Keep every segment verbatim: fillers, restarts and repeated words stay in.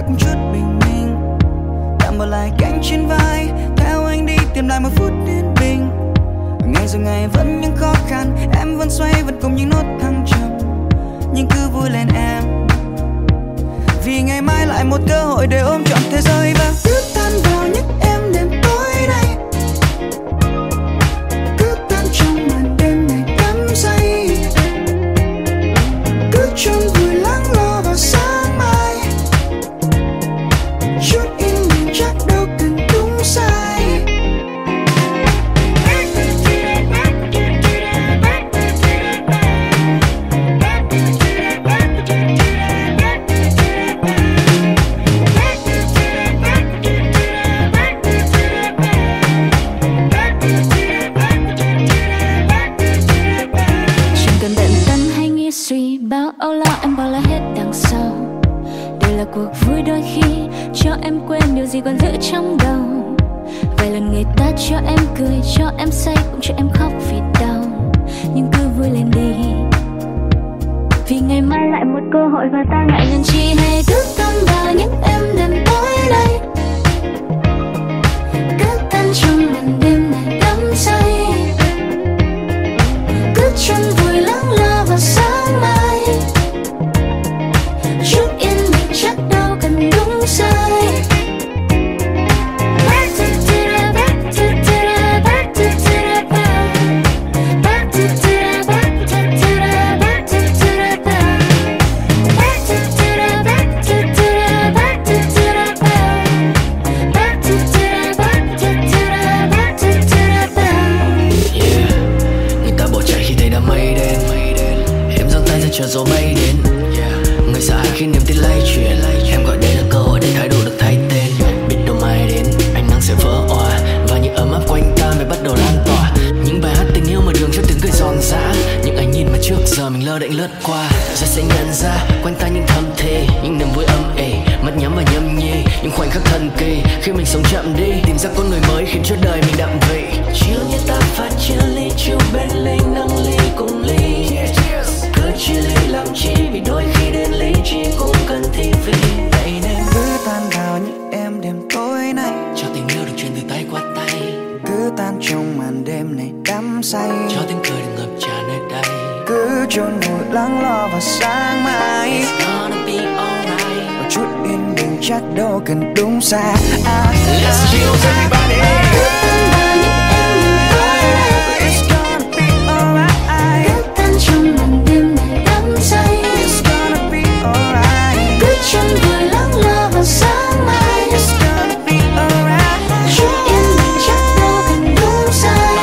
cũng chút bình minh. Tạm bỏ lại cánh trên vai, theo anh đi tìm lại một phút yên bình. Ngày rồi ngày vẫn những khó khăn, em vẫn xoay vẫn cùng những nốt thăng trầm. Nhưng cứ vui lên em, vì ngày mai lại một cơ hội để ôm trọn thế giới. Và cứ tan vào những em đêm tối nay, cứ tan trong màn đêm này đắm say, cứ chôn vùi lắng lo vào sáng mai. Chút yên bình chắc đâu cần đúng sai. Bao âu lo em bỏ lại hết đằng sau. Đây là cuộc vui đôi khi cho em quên điều gì còn giữ trong đầu. Vài lần người ta cho em cười, cho em say, cũng cho em khóc vì đau. Nhưng cứ vui lên đi, vì ngày mai lại một cơ hội và ta ngại ngần chi. Hay cứ tâm vào những em đêm tối nay, cứ tan trong màn đêm này đắm say, cứ chôn vùi lắng lo vào sáng mai. Chút yên bình chắc đâu cần đúng sai. Chờ gió bay đến, người sợ hãi khi niềm tin lay chuyển. Em gọi đây là cơ hội để thái độ được thay tên. Biết đâu mai đến ánh nắng sẽ vỡ òa, và những ấm áp quanh ta mới bắt đầu lan tỏa. Những bài hát tình yêu mở đường cho tiếng cười giòn giã. Những ánh nhìn mà trước giờ mình lơ đễnh lướt qua, rồi sẽ nhận ra quanh ta những thầm thề, những niềm vui âm ỉ, mắt nhắm và nhâm nhi. Những khoảnh khắc thần kỳ khi mình sống chậm đi, tìm ra con người mới khiến cho đời mình đậm vị. Chiều như ta pha chia ly, chiều bên ly nâng ly cùng ly. Cứ chia ly làm chi, vì đôi khi đến lý trí cũng cần thi vị. Vậy nên cứ tan vào những em đêm tối nay, cho tình yêu được truyền từ tay qua tay. cứ tan trong màn đêm này đắm say, cho tiếng cười được ngập tràn nơi đây. cứ chôn vùi lắng lo vào sáng mai. It's gonna be alright. Một chút yên bình chắc đâu cần đúng sai. À, Let's chill everybody. cứ tan vào những em đêm tối nay, it's gonna be alright. Cứ tan trong màn đêm này đắm say, It's gonna be alright. cứ chôn vùi lắng lo vào sáng mai. It's gonna be alright. Chút yên bình chắc đâu cần đúng sai.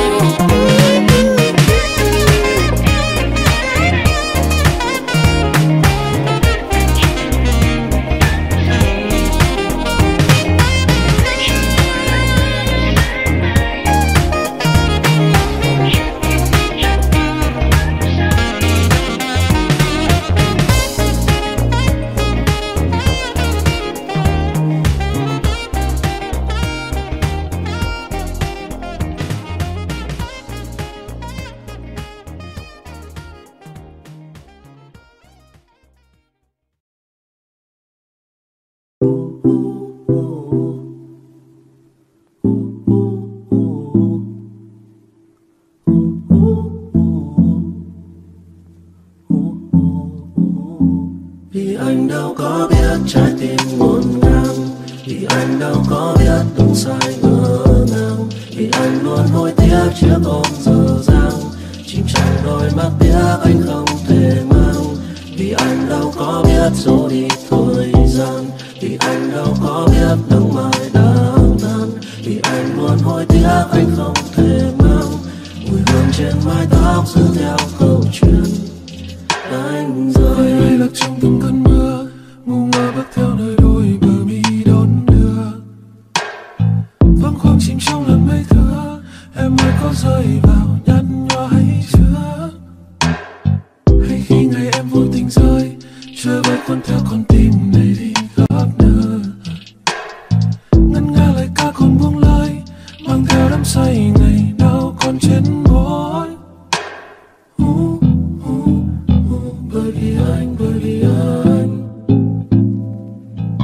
Vì anh đâu có biết trái tim ngổn ngang, vì anh đâu có biết đúng sai ngỡ ngàng, vì anh luôn hối tiếc chiếc ôm dở dang, chìm trong đôi mắt biết anh không thể mang. Vì anh đâu có biết rồi đi thời gian, vì anh đâu có biết nắng mai đang tan, vì anh luôn hối tiếc anh không thể mang. Mùi hương trên mái tóc giữ theo câu chuyện anh rơi. Ai lạc trong từng cơn mưa, ngu ngơ bước theo nơi đôi bờ mi đón đưa. Vắng khoang chìm trong lần mây thưa, em ơi có rơi vào nhăn nhó hay chưa? Hay khi ngày em vô tình rơi, trời bay cuốn theo con tim này đi khắp nơi. Ngân nga lời ca còn buông lời, mang theo đắm say ngày nào còn trên môi. Uh, uh, uh, bởi vì anh, bởi vì anh.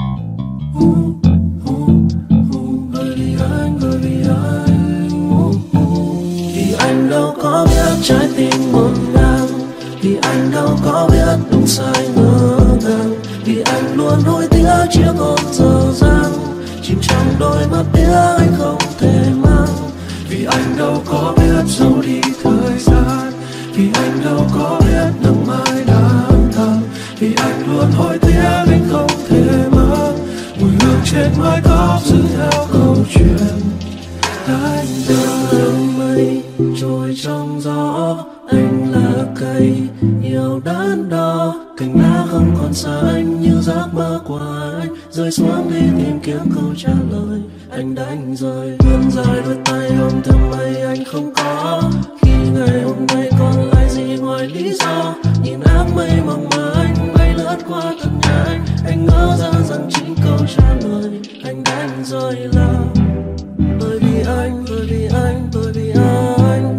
đôi mắt tiếc anh không thể mang. Vì anh đâu có biết giấu đi thời gian, vì anh đâu có biết nắng mai đang thăng, vì anh luôn hối tiếc anh không thể mang mùi hương trên mái tóc giữ theo câu chuyện. Anh từng mây trôi trong gió, anh là cây yêu đắn đo, cành lá không còn xanh như giấc mơ của anh, rơi xuống đi tìm kiếm câu trả lời. Anh đánh rơi vươn dài đôi tay ôm thầm mây anh không có, khi ngày hôm nay còn lại gì ngoài lý do. Nhìn áng mây mỏng manh bay lướt qua thật nhanh, anh ngỡ ra rằng chính câu trả lời. Anh đánh rơi là bởi vì anh, bởi vì anh, bởi vì anh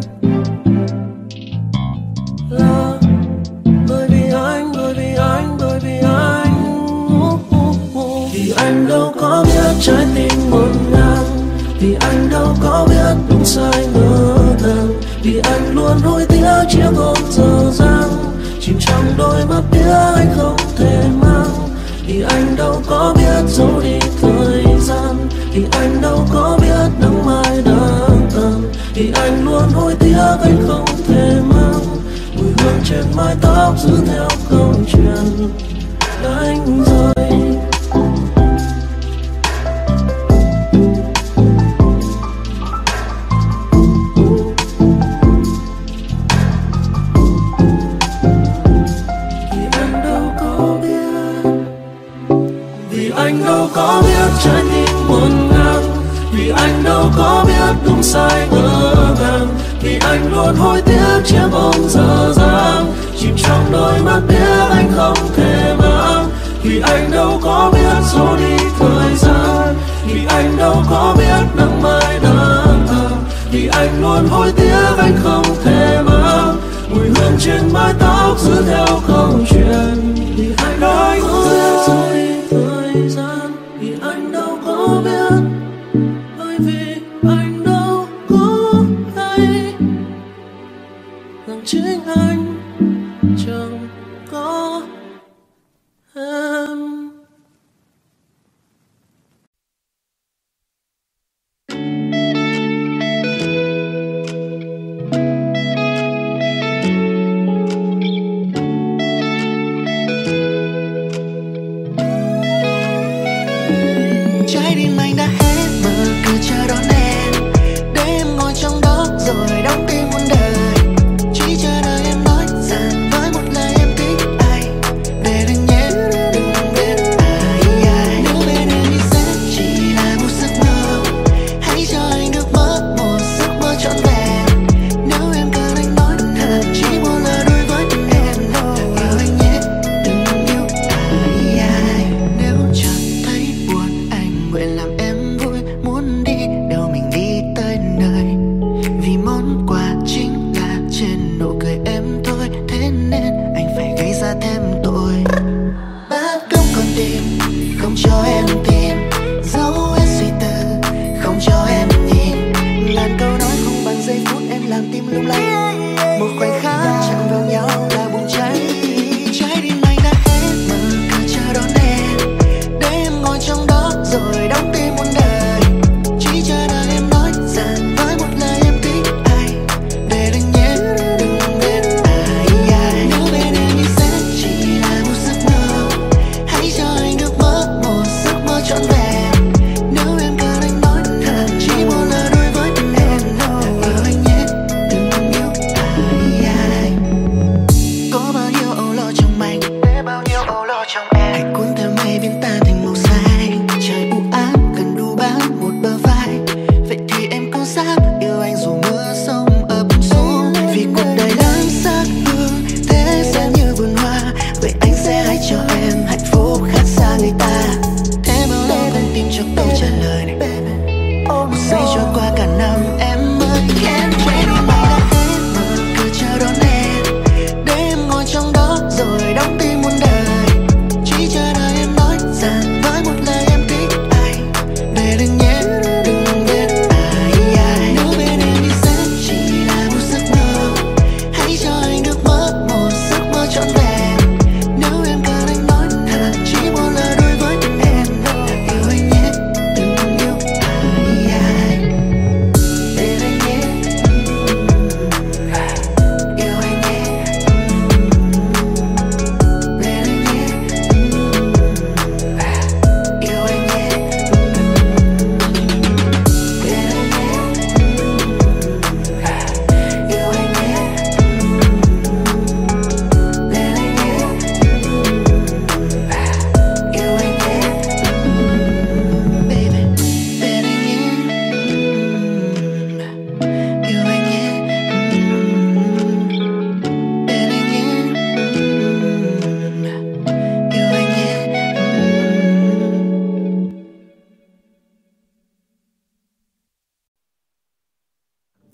là bởi vì anh, bởi vì anh, bởi vì anh. uh, uh, uh. Vì anh đâu có biết trái tim ngổn ngang, vì anh đâu có biết đúng sai ngỡ ngàng, vì anh luôn nuối tiếc chiếc hôn dở dang chìm trong đôi mắt tiếc anh không thể mang. Vì anh đâu có biết giấu đi thời gian, vì anh đâu có biết nắng mai đang tàn, vì anh luôn nuối tiếc anh không thể mang mùi hương trên mái tóc giữ theo câu chuyện. Anh rơi anh đâu có biết trái tim muôn ngang, vì anh đâu có biết đúng sai ngỡ ngàng, vì anh luôn hối tiếc chiếc bóng dở dang chìm trong đôi mắt tiếc anh không thể mang. Vì anh đâu có biết giấu đi thời gian, vì anh đâu có biết nắng mai đang tàn, vì anh luôn hối tiếc anh không thể mang mùi hương trên mái tóc giữ theo câu chuyện. Vì anh đâu có biết giấu đi thời gian, vì anh đâu có biết, bởi vì anh đâu có hay rằng chính anh chẳng có em.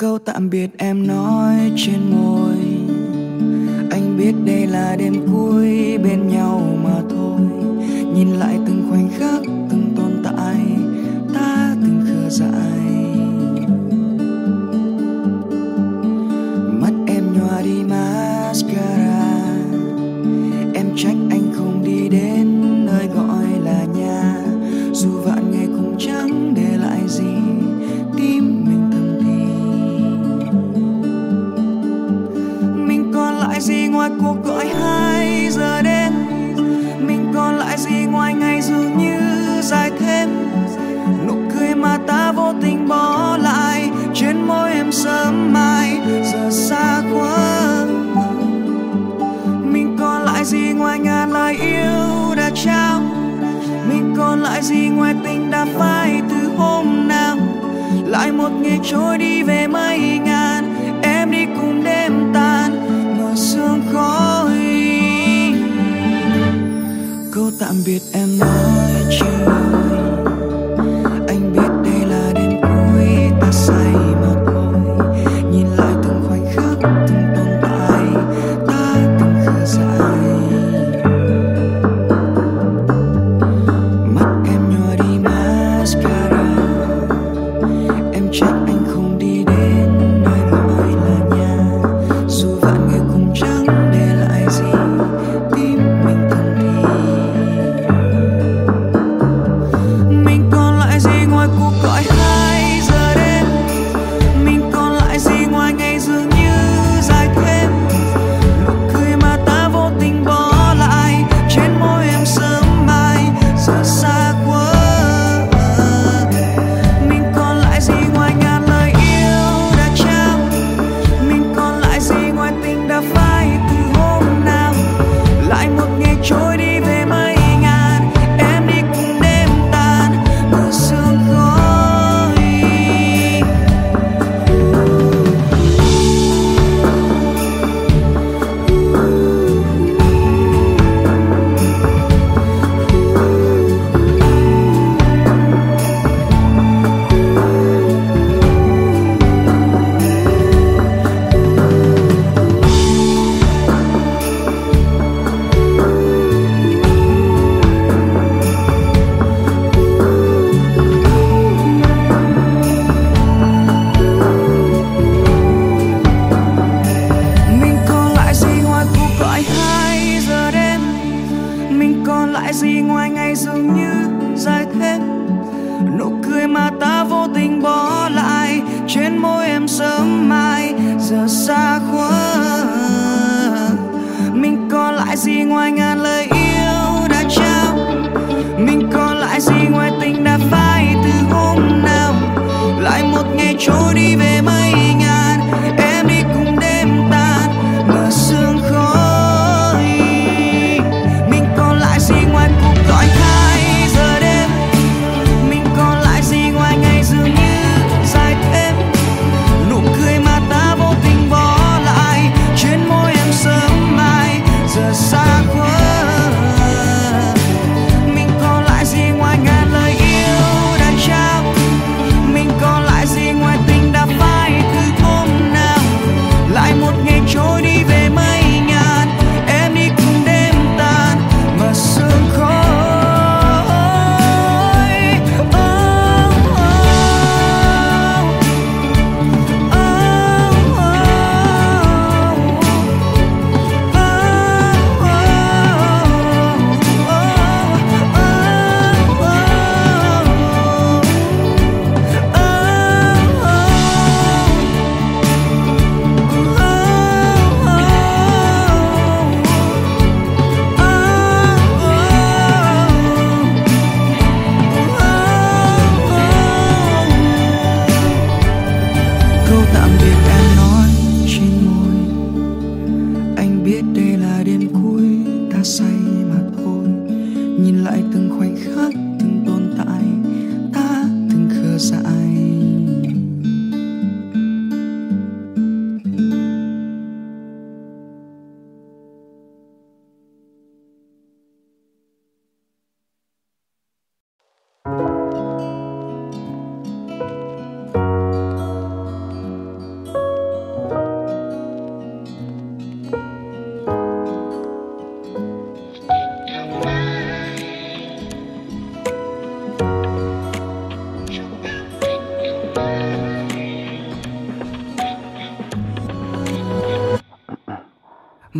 Câu tạm biệt em nói trên môi, anh biết đây là đêm cuối bên nhau mà thôi. Nhìn lại từng khoảnh khắc, từng tồn tại, ta từng khờ dại. Mắt em nhòa đi mascara, em trách anh không đi đến nơi gọi là nhà. Dù vạn ngày cũng chẳng để lại gì, tim mình thầm thì. Mình còn lại gì ngoài cuộc gọi hai giờ đêm? Mình còn lại gì ngoài ngày dường như dài thêm? Nụ cười mà ta vô tình bỏ lại trên môi em sớm mai giờ xa quá. Mình còn lại gì ngoài ngàn lời yêu đã trao? Mình còn lại gì ngoài tình đã phai từ hôm nào? Lại một ngày trôi đi về mây ngàn, em đi cùng đêm tàn ngờ sương khói. Câu tạm biệt em nói chưa, anh biết đây là đêm cuối ta say mà thôi. Nhìn lại từng khoảnh khắc, từng tồn tại, ta từng khờ dại. Mắt em nhòa đi mascara, em trách anh không đi đến nơi gọi là nhà. Dù vạn người cũng chẳng để lại gì, tim mình thầm thì.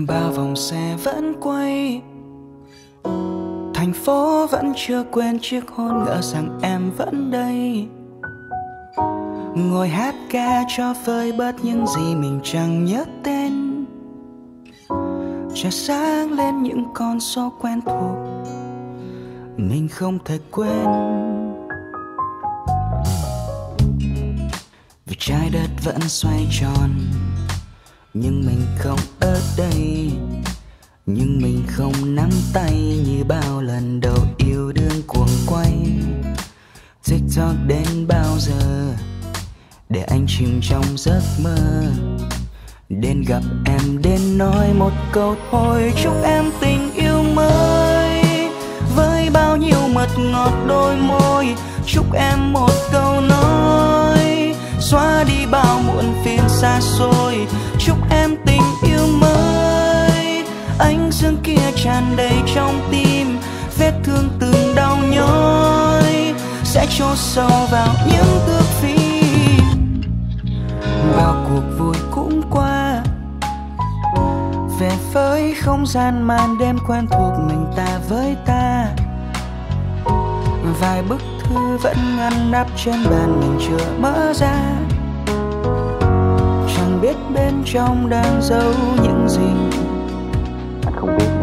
Bao vòng xe vẫn quay, thành phố vẫn chưa quên chiếc hôn, ngỡ rằng em vẫn đây. Ngồi hát ca cho vơi bớt những gì mình chẳng nhớ tên. Trời sáng lên những con số quen thuộc mình không thể quên. Vì trái đất vẫn xoay tròn, nhưng mình không ở đây. Nhưng mình không nắm tay như bao lần đầu yêu đương cuồng quay. TikTok đến bao giờ để anh chìm trong giấc mơ. Đến gặp em đến nói một câu thôi, chúc em tình yêu mới với bao nhiêu mật ngọt đôi môi. Chúc em một câu nói xóa đi bao muộn phiền xa xôi. Chúc em tình yêu mới, ánh dương kia tràn đầy trong tim, vết thương từng đau nhói sẽ chôn sâu vào những thước phim. Bao cuộc vui cũng qua, về với không gian màn đêm quen thuộc mình ta với ta. Vài bức thư vẫn ngăn nắp trên bàn mình chưa mở ra, chẳng biết bên trong đang giấu những gì. Anh không biết.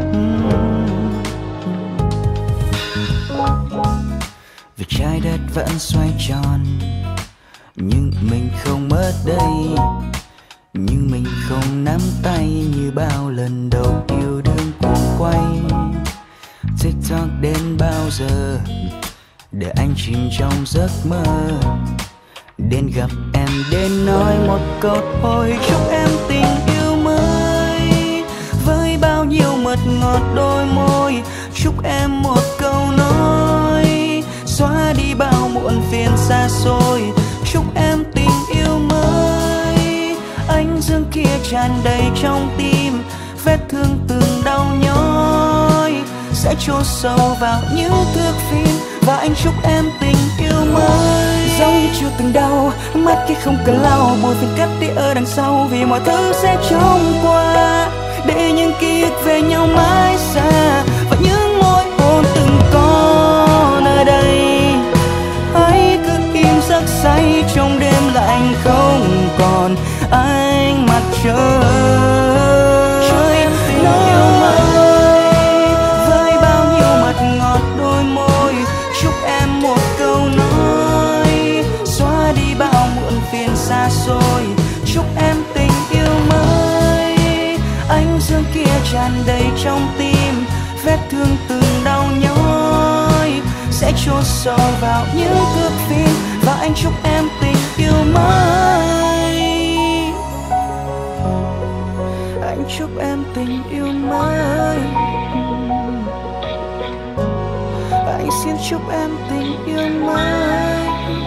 Vì trái đất vẫn xoay tròn, nhưng mình không ở đây. Nhưng mình không nắm tay như bao lần đầu yêu đương cuồng quay. TikTok đến bao giờ để anh chìm trong giấc mơ. Đến gặp em đến nói một câu thôi, chúc em tình yêu mới với bao nhiêu mật ngọt đôi môi. Chúc em một câu nói xóa đi bao muộn phiền xa xôi. Chúc em tình yêu mới, ánh dương kia tràn đầy trong tim, vết thương từng đau nhói sẽ chôn sâu vào những thước phim. Và anh chúc em tình yêu mới giống như chưa từng đau, mắt kia không cần lau, buồn phiền cất đi ở đằng sau. Vì mọi thứ sẽ trôi qua, để những ký ức về nhau mãi xa. Và những môi hôn từng có nơi đây, hãy cứ im giấc say trong đêm lạnh không còn ánh mặt trời. Tình yêu mới với bao nhiêu mật ngọt đôi môi. Chúc em một câu nói xóa đi bao muộn phiền xa xôi. Chúc em tình yêu mới, ánh dương kia tràn đầy trong tim, vết thương từng đau nhói sẽ chôn sâu vào những thước phim. Và anh chúc em tình yêu mới, anh chúc em tình yêu mới. Anh xin chúc em tình yêu mới,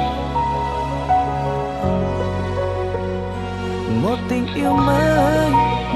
một tình yêu mới.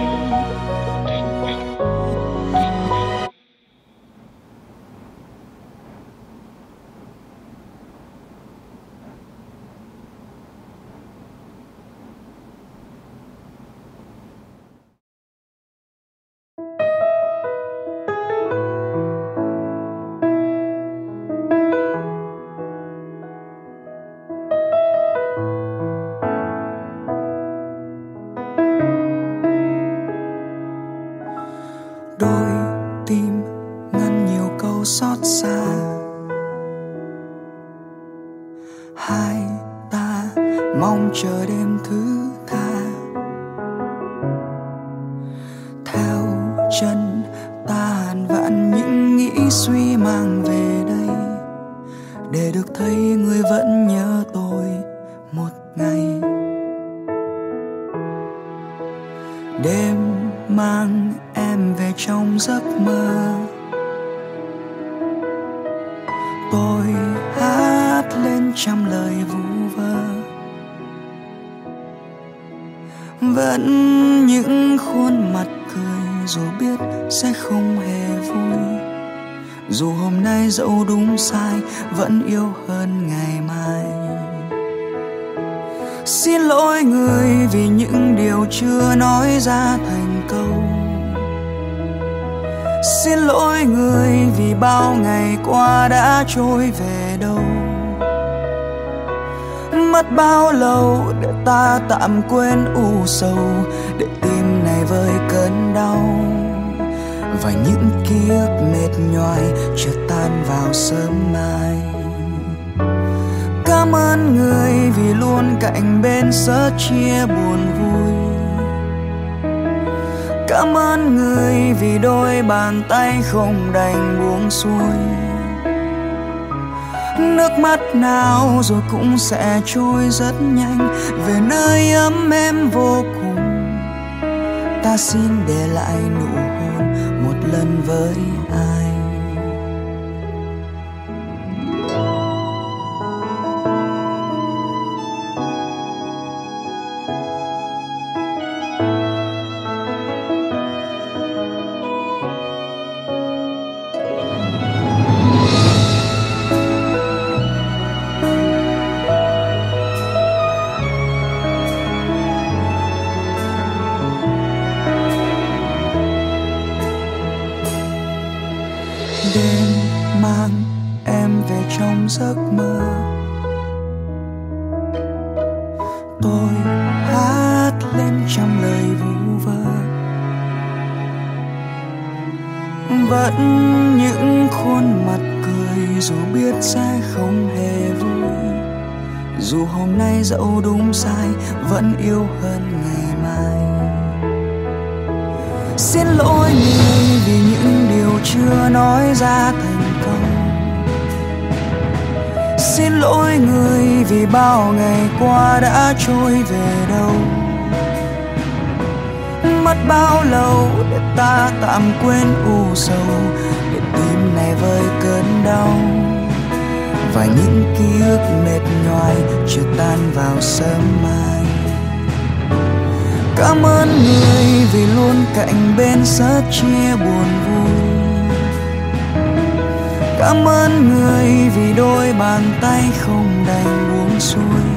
Đôi tim ngăn nhiều câu xót xa, hai ta mong chờ đêm thứ tha. Theo chân ta hàn vạn những nghĩ suy mang về đây, để được thấy người vẫn nhớ tôi một ngày. Đêm mang em về trong giấc mơ, tôi hát lên trăm lời vu vơ. Vẫn những khuôn mặt cười dù biết sẽ không hề vui. Dù hôm nay dẫu đúng sai vẫn yêu hơn ngày mai. Xin lỗi người vì những điều chưa nói ra thành câu. Xin lỗi người vì bao ngày qua đã trôi về đâu. Mất bao lâu để ta tạm quên u sầu, để tim này vơi cơn đau. Và những ký ức mệt nhoài chợt tan vào sớm mai. Cảm ơn người vì luôn cạnh bên sớt chia buồn vui. Cảm ơn người vì đôi bàn tay không đành buông xuôi. Nước mắt nào rồi cũng sẽ trôi rất nhanh về nơi ấm êm vô cùng. Ta xin để lại nụ hôn một lần với ai. Đêm mang em về trong giấc mơ, tôi hát lên trăm lời vu vơ. Vẫn những khuôn mặt cười dù biết sẽ không hề vui. Dù hôm nay dẫu đúng sai vẫn yêu hơn ngày mai. Xin lỗi người vì những điều chưa nói ra thành câu. Xin lỗi người vì bao ngày qua đã trôi về đâu. Mất bao lâu để ta tạm quên u sầu, để tim này vơi cơn đau. Và những ký ức mệt nhoài chưa tan vào sớm mai. Cảm ơn người vì luôn cạnh bên sớt chia buồn vui. Cảm ơn người vì đôi bàn tay không đành buông xuôi.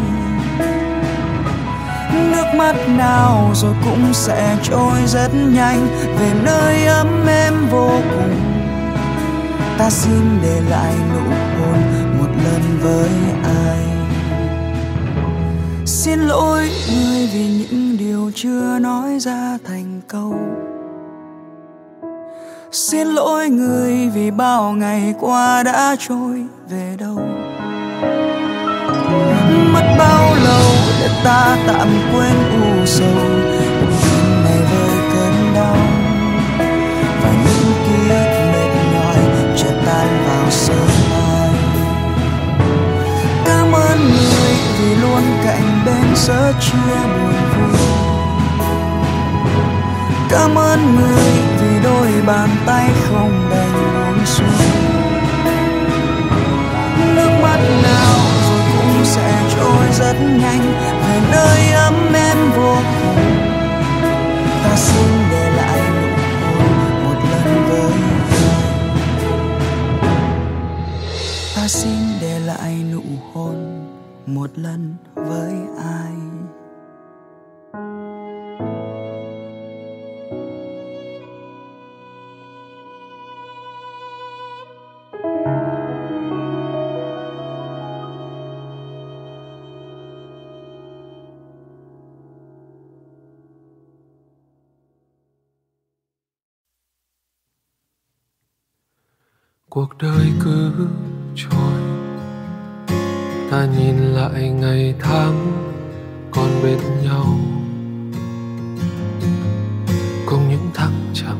Nước mắt nào rồi cũng sẽ trôi rất nhanh về nơi ấm êm vô cùng. Ta xin để lại nụ hôn một lần với ai. Xin lỗi người vì những điều chưa nói ra thành câu. Xin lỗi người vì bao ngày qua đã trôi về đâu. Mất bao lâu để ta tạm quên u sầu, tim này vơi cơn đau. Và những ký ức mệt nhòi chợt tan vào sớm mai. Cảm ơn người vì luôn cạnh bên sớt chia buồn vui. Cảm ơn người vì đôi bàn tay không đành buông xuôi. Nước mắt nào rồi cũng sẽ trôi rất nhanh về nơi ấm êm vô cùng. Ta xin để lại nụ hôn một lần với ai. Ta xin để lại nụ hôn một lần với ai. Cuộc đời cứ trôi, ta nhìn lại ngày tháng còn bên nhau, cùng những thăng trầm.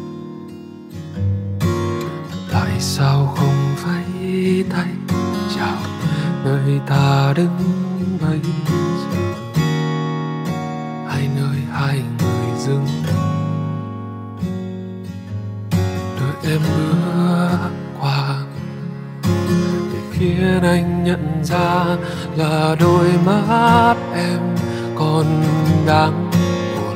Tại sao không vẫy tay chào nơi ta đứng bây giờ? Hai nơi hai người dừng, đợi em bước qua để khiến anh nhận ra là đôi mắt em còn đang buồn.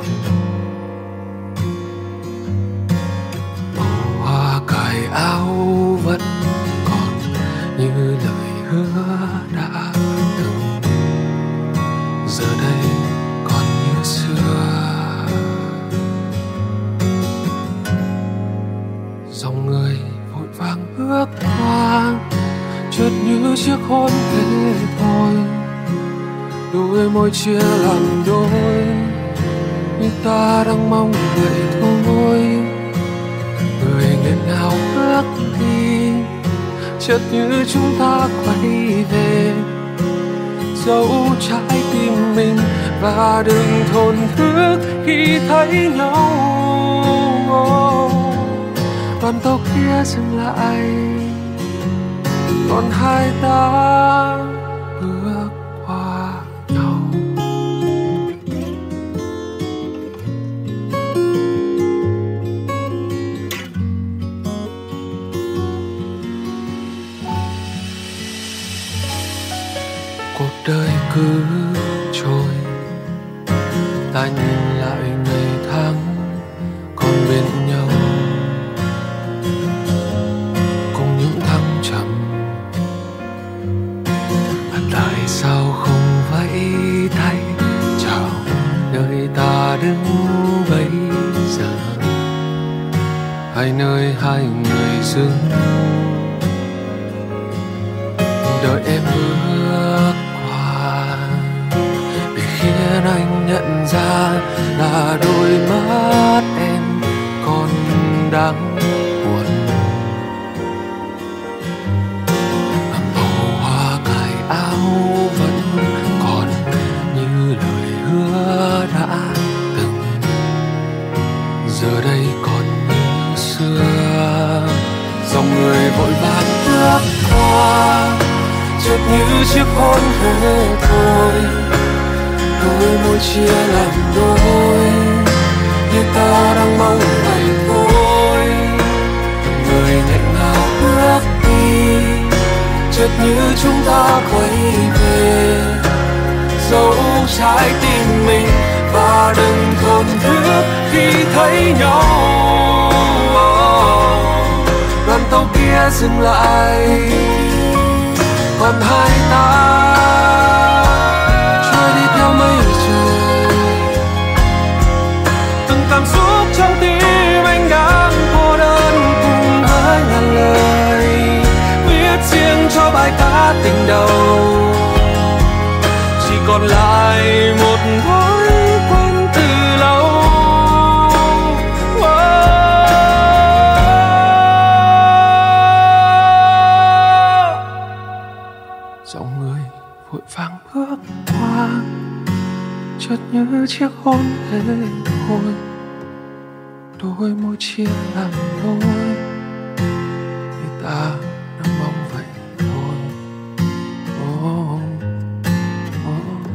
Màu hoa cài áo vẫn còn như lời hứa đã từng, giờ đây còn như xưa. chợt như chiếc hôn thế thôi, đôi môi chia làm đôi, như ta đang mong vậy thôi. Người nghẹn ngào bước đi, chợt như chúng ta quay về, giấu trái tim mình và đừng thổn thức khi thấy nhau. Đoàn tàu kia dừng lại, còn hai ta bước qua nhau. Cuộc đời cứ trôi, ta nhìn lại ngày tháng còn bên nhau, cùng những thăng trầm. Và tại sao không vẫy tay chào nơi ta đứng bây giờ, hai nơi hai người dưng đợi em bước qua, để khiến anh nhận ra là đôi mắt em còn đang buồn. Màu hoa cài áo vẫn còn như lời hứa đã từng, giờ đây còn như xưa. Dòng người vội vàng bước qua, chợt như chiếc hôn thế thôi, đôi môi chia làm đôi, như ta đang mong vậy thôi. Người nghẹn ngào bước đi, chợt như chúng ta quay về, giấu trái tim mình và đừng thổn thức khi thấy nhau. Đoàn tàu kia dừng lại, còn hai ta trôi đi theo mây trời. Từng cảm xúc trong tim anh đang cô đơn cùng với ngàn lời, viết riêng cho bài ca tình đầu. Chỉ còn lại một thói quen từ lâu. Dòng người vội vàng bước qua, chợt như chiếc hôn thế thôi, đôi môi chia làm đôi, như ta đang mong vậy thôi. Oh, oh, oh.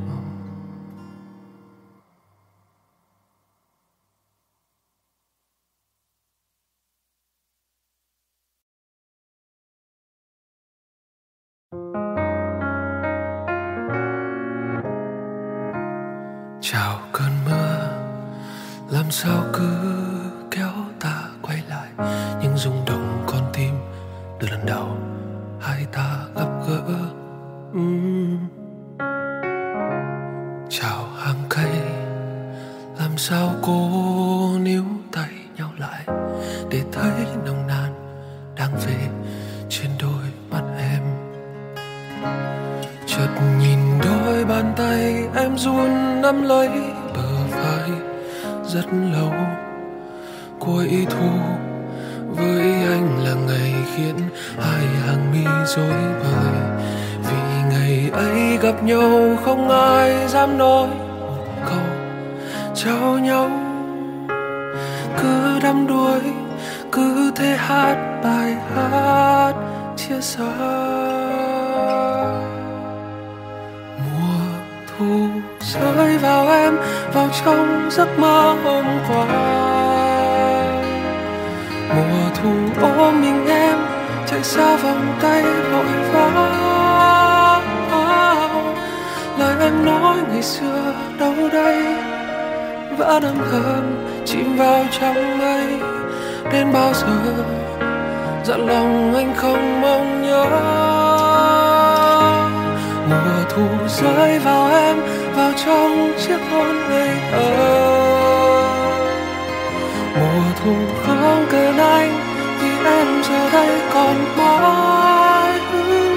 Chào cơn mưa, làm sao cứ kéo ta quay lại những rung động con tim từ lần đầu hai ta gặp gỡ. uhm. Chào hàng cây, làm sao cô níu tay nhau lại để thấy nồng nàn đang về trên đôi mắt em. Chợt nhìn đôi bàn tay em run nắm lấy bờ vai rất lâu. Cuối thu với anh là ngày khiến hai hàng mi rối bời, vì ngày ấy gặp nhau không ai dám nói một câu chào nhau. Cứ đắm đuối, cứ thế hát bài hát chia xa. Mùa thu rơi vào em, vào trong giấc mơ hôm qua. Mùa thu ôm mình em, chạy xa vòng tay vội vã. Lời em nói ngày xưa đâu đây, vẫn âm thầm chìm vào trong mây. Đến bao giờ dặn lòng anh không mong nhớ. Mùa thu rơi vào em, vào trong chiếc hôn ngây thơ. Mùa thu không cần anh, vì em giờ đây còn mãi.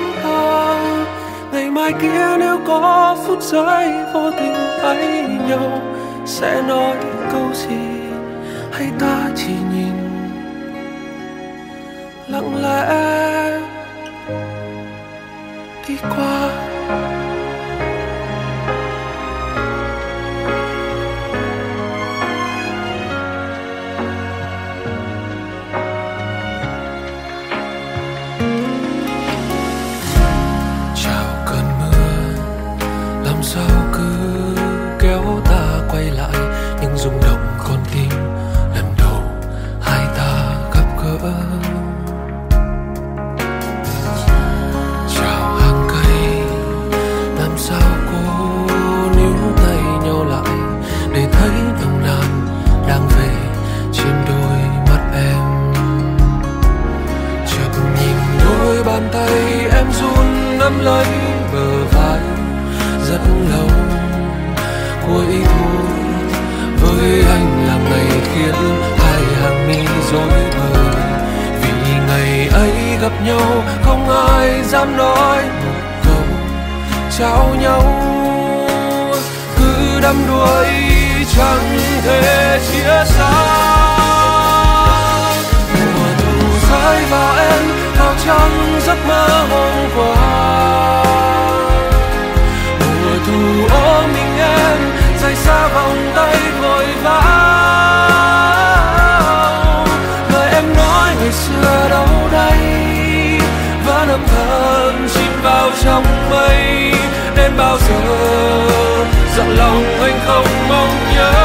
mai kia nếu có phút giây vô tình thấy nhau, sẽ nói câu gì hay ta chỉ nhìn lặng lẽ đi qua. Chào cơn mưa làm sao cứ kéo ta quay lại những rung động con tim lần đầu hai ta gặp gỡ. Chào hàng cây làm sao cô níu tay nhau lại để thấy nồng nàn đang về trên đôi mắt em. Chợt nhìn đôi bàn tay em run nắm lấy bờ vai rất lâu. Cuối thu với anh là ngày khiến hai hàng mi rối bời, vì ngày ấy gặp nhau không ai dám nói một câu chào nhau. Cứ đắm đuối chẳng thể chia xa. Mùa thu rơi vào em vào trong giấc mơ hôm qua. Mùa thu ôm mình em rời xa vòng tay vội vã. Lời em nói ngày xưa đâu đây vẫn âm thầm chìm vào trong mây. Đến bao giờ dặn lòng anh không mong nhớ.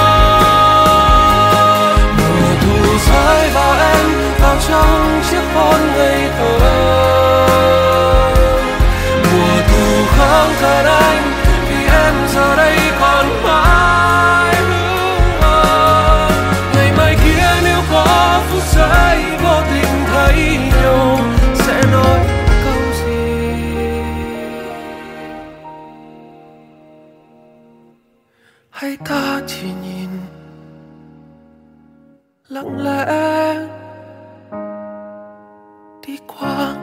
Mùa thu rơi vào em vào trong chiếc hôn ngây thơ. Mùa thu không cần anh vì em giờ đây còn mãi. Ngày mai kia nếu có phút giây vô tình thấy nhau, sẽ nói câu gì hay ta chỉ nhìn lặng lẽ đi qua.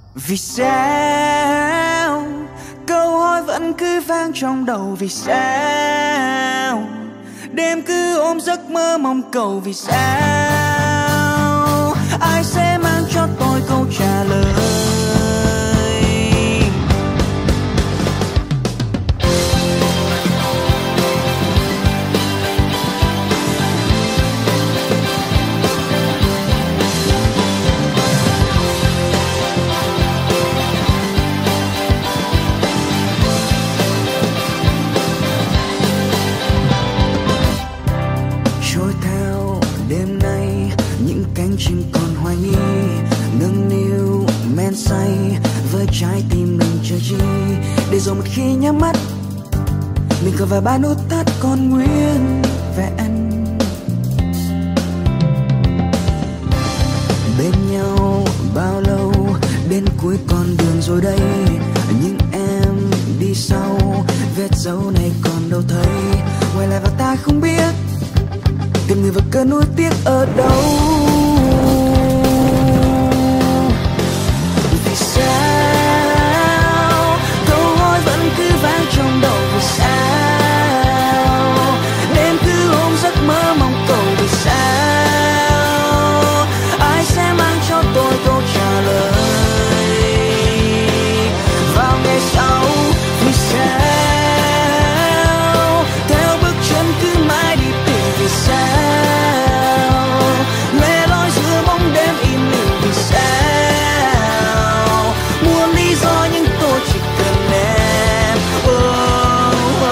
Vì sao câu hỏi vẫn cứ vang trong đầu? Vì sao đêm cứ ôm giấc mơ mong cầu? Vì sao ai sẽ mang cho tôi câu trả lời? Chim còn hoài nghi nâng niu men say với trái tim mình chờ chi, để rồi một khi nhắm mắt mình còn vài ba nút thắt còn nguyên vẹn. Bên nhau bao lâu đến cuối con đường rồi đây, nhưng em đi sau vết dấu này còn đâu thấy. Quay lại và ta không biết tìm người và cơn nuối tiếc ở đâu. Vì sao câu hỏi vẫn cứ vang trong đầu? Vì sao đêm cứ ôm giấc mơ mong cầu? Vì sao ai sẽ mang cho tôi câu trả lời vào ngày sau? Vì sao theo bước chân cứ mãi đi tìm? Vì sao lẻ loi giữa bóng đêm im lìm? Vì sao muôn lý do nhưng tôi chỉ cần em. Oh, oh.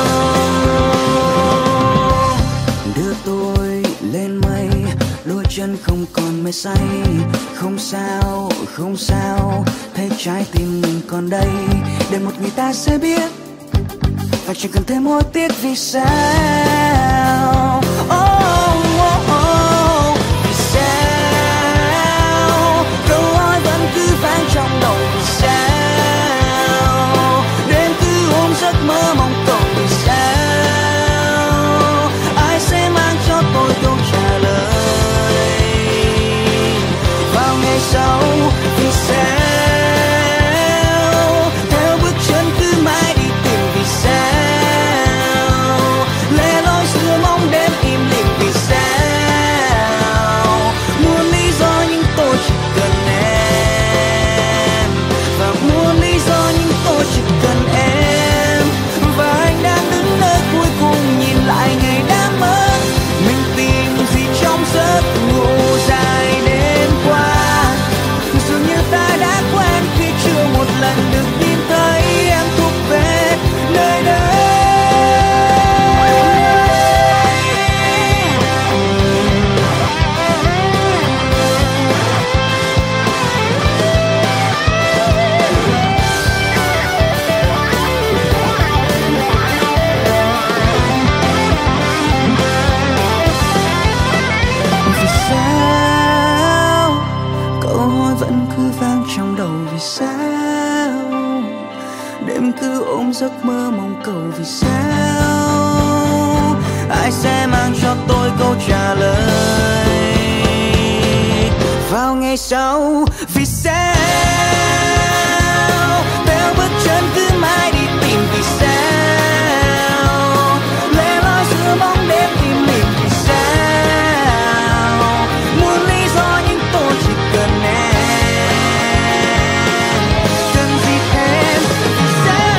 Đưa tôi lên mây, đôi chân không còn mê say. Không sao, không sao, thấy trái tim mình còn đây. Để một người ta sẽ biết và chẳng cần thêm hối tiếc. Vì sao? Oh, oh, oh. Vì sao câu hỏi vẫn cứ vang trong đầu? Vì sao đêm cứ ôm giấc mơ mong cầu? Vì sao ai sẽ mang cho tôi câu trả lời vào ngày sau? Vì sao theo bước chân cứ mãi đi tìm? Vì sao lẻ loi giữa bóng đêm im lìm? Vì sao muôn lý do nhưng tôi chỉ cần em, và muôn lý do nhưng tôi chỉ cần em. Và anh đang đứng nơi cuối cùng nhìn lại ngày đã mất. Mình tìm gì trong giấc ngủ dài đêm qua? Dường như ta đã quen khi chưa một lần được tìm thấy em thuộc về nơi đây. Vì sao câu hỏi vẫn cứ vang trong đầu? Vì sao đêm cứ ôm giấc mơ mong cầu? Vì sao ai sẽ mang cho tôi câu trả lời vào ngày sau? Vì sao theo bước chân cứ mãi đi tìm? Vì sao lẻ loi giữa bóng đêm im lìm? Vì sao muôn lý do nhưng tôi chỉ cần em, cần gì thêm? Vì sao?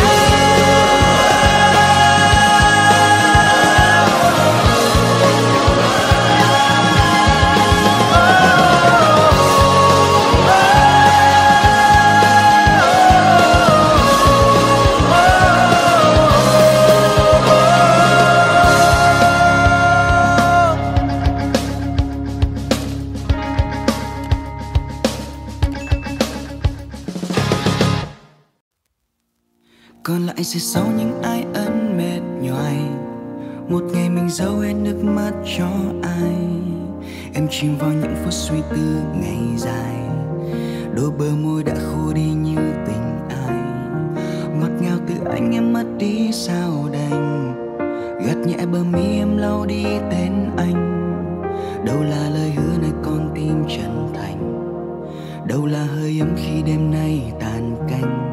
Còn lại sẽ sau những ai ân mệt nhoài, một ngày mình giấu hết nước mắt cho ai. Em chìm vào những phút suy tư ngày dài, đôi bờ môi đã khô đi như tình ai. Ngọt ngào từ anh em mất đi sao đành, gạt nhẹ bờ mi em lau đi tên anh. Đâu là lời hứa nơi con tim chân thành, đâu là hơi ấm khi đêm nay tàn canh.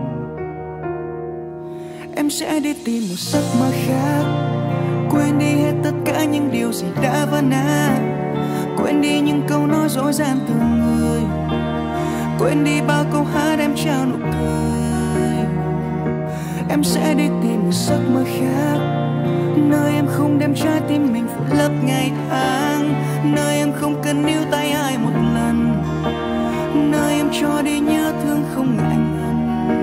Em sẽ đi tìm một giấc mơ khác, quên đi hết tất cả những điều gì đã vỡ nát, quên đi những câu nói dối gian từ người, quên đi bao câu hát em trao nụ cười. Em sẽ đi tìm một giấc mơ khác, nơi em không đem trái tim mình phủ lấp ngày tháng, nơi em không cần níu tay ai một lần, nơi em cho đi nhớ thương không ngại ngần.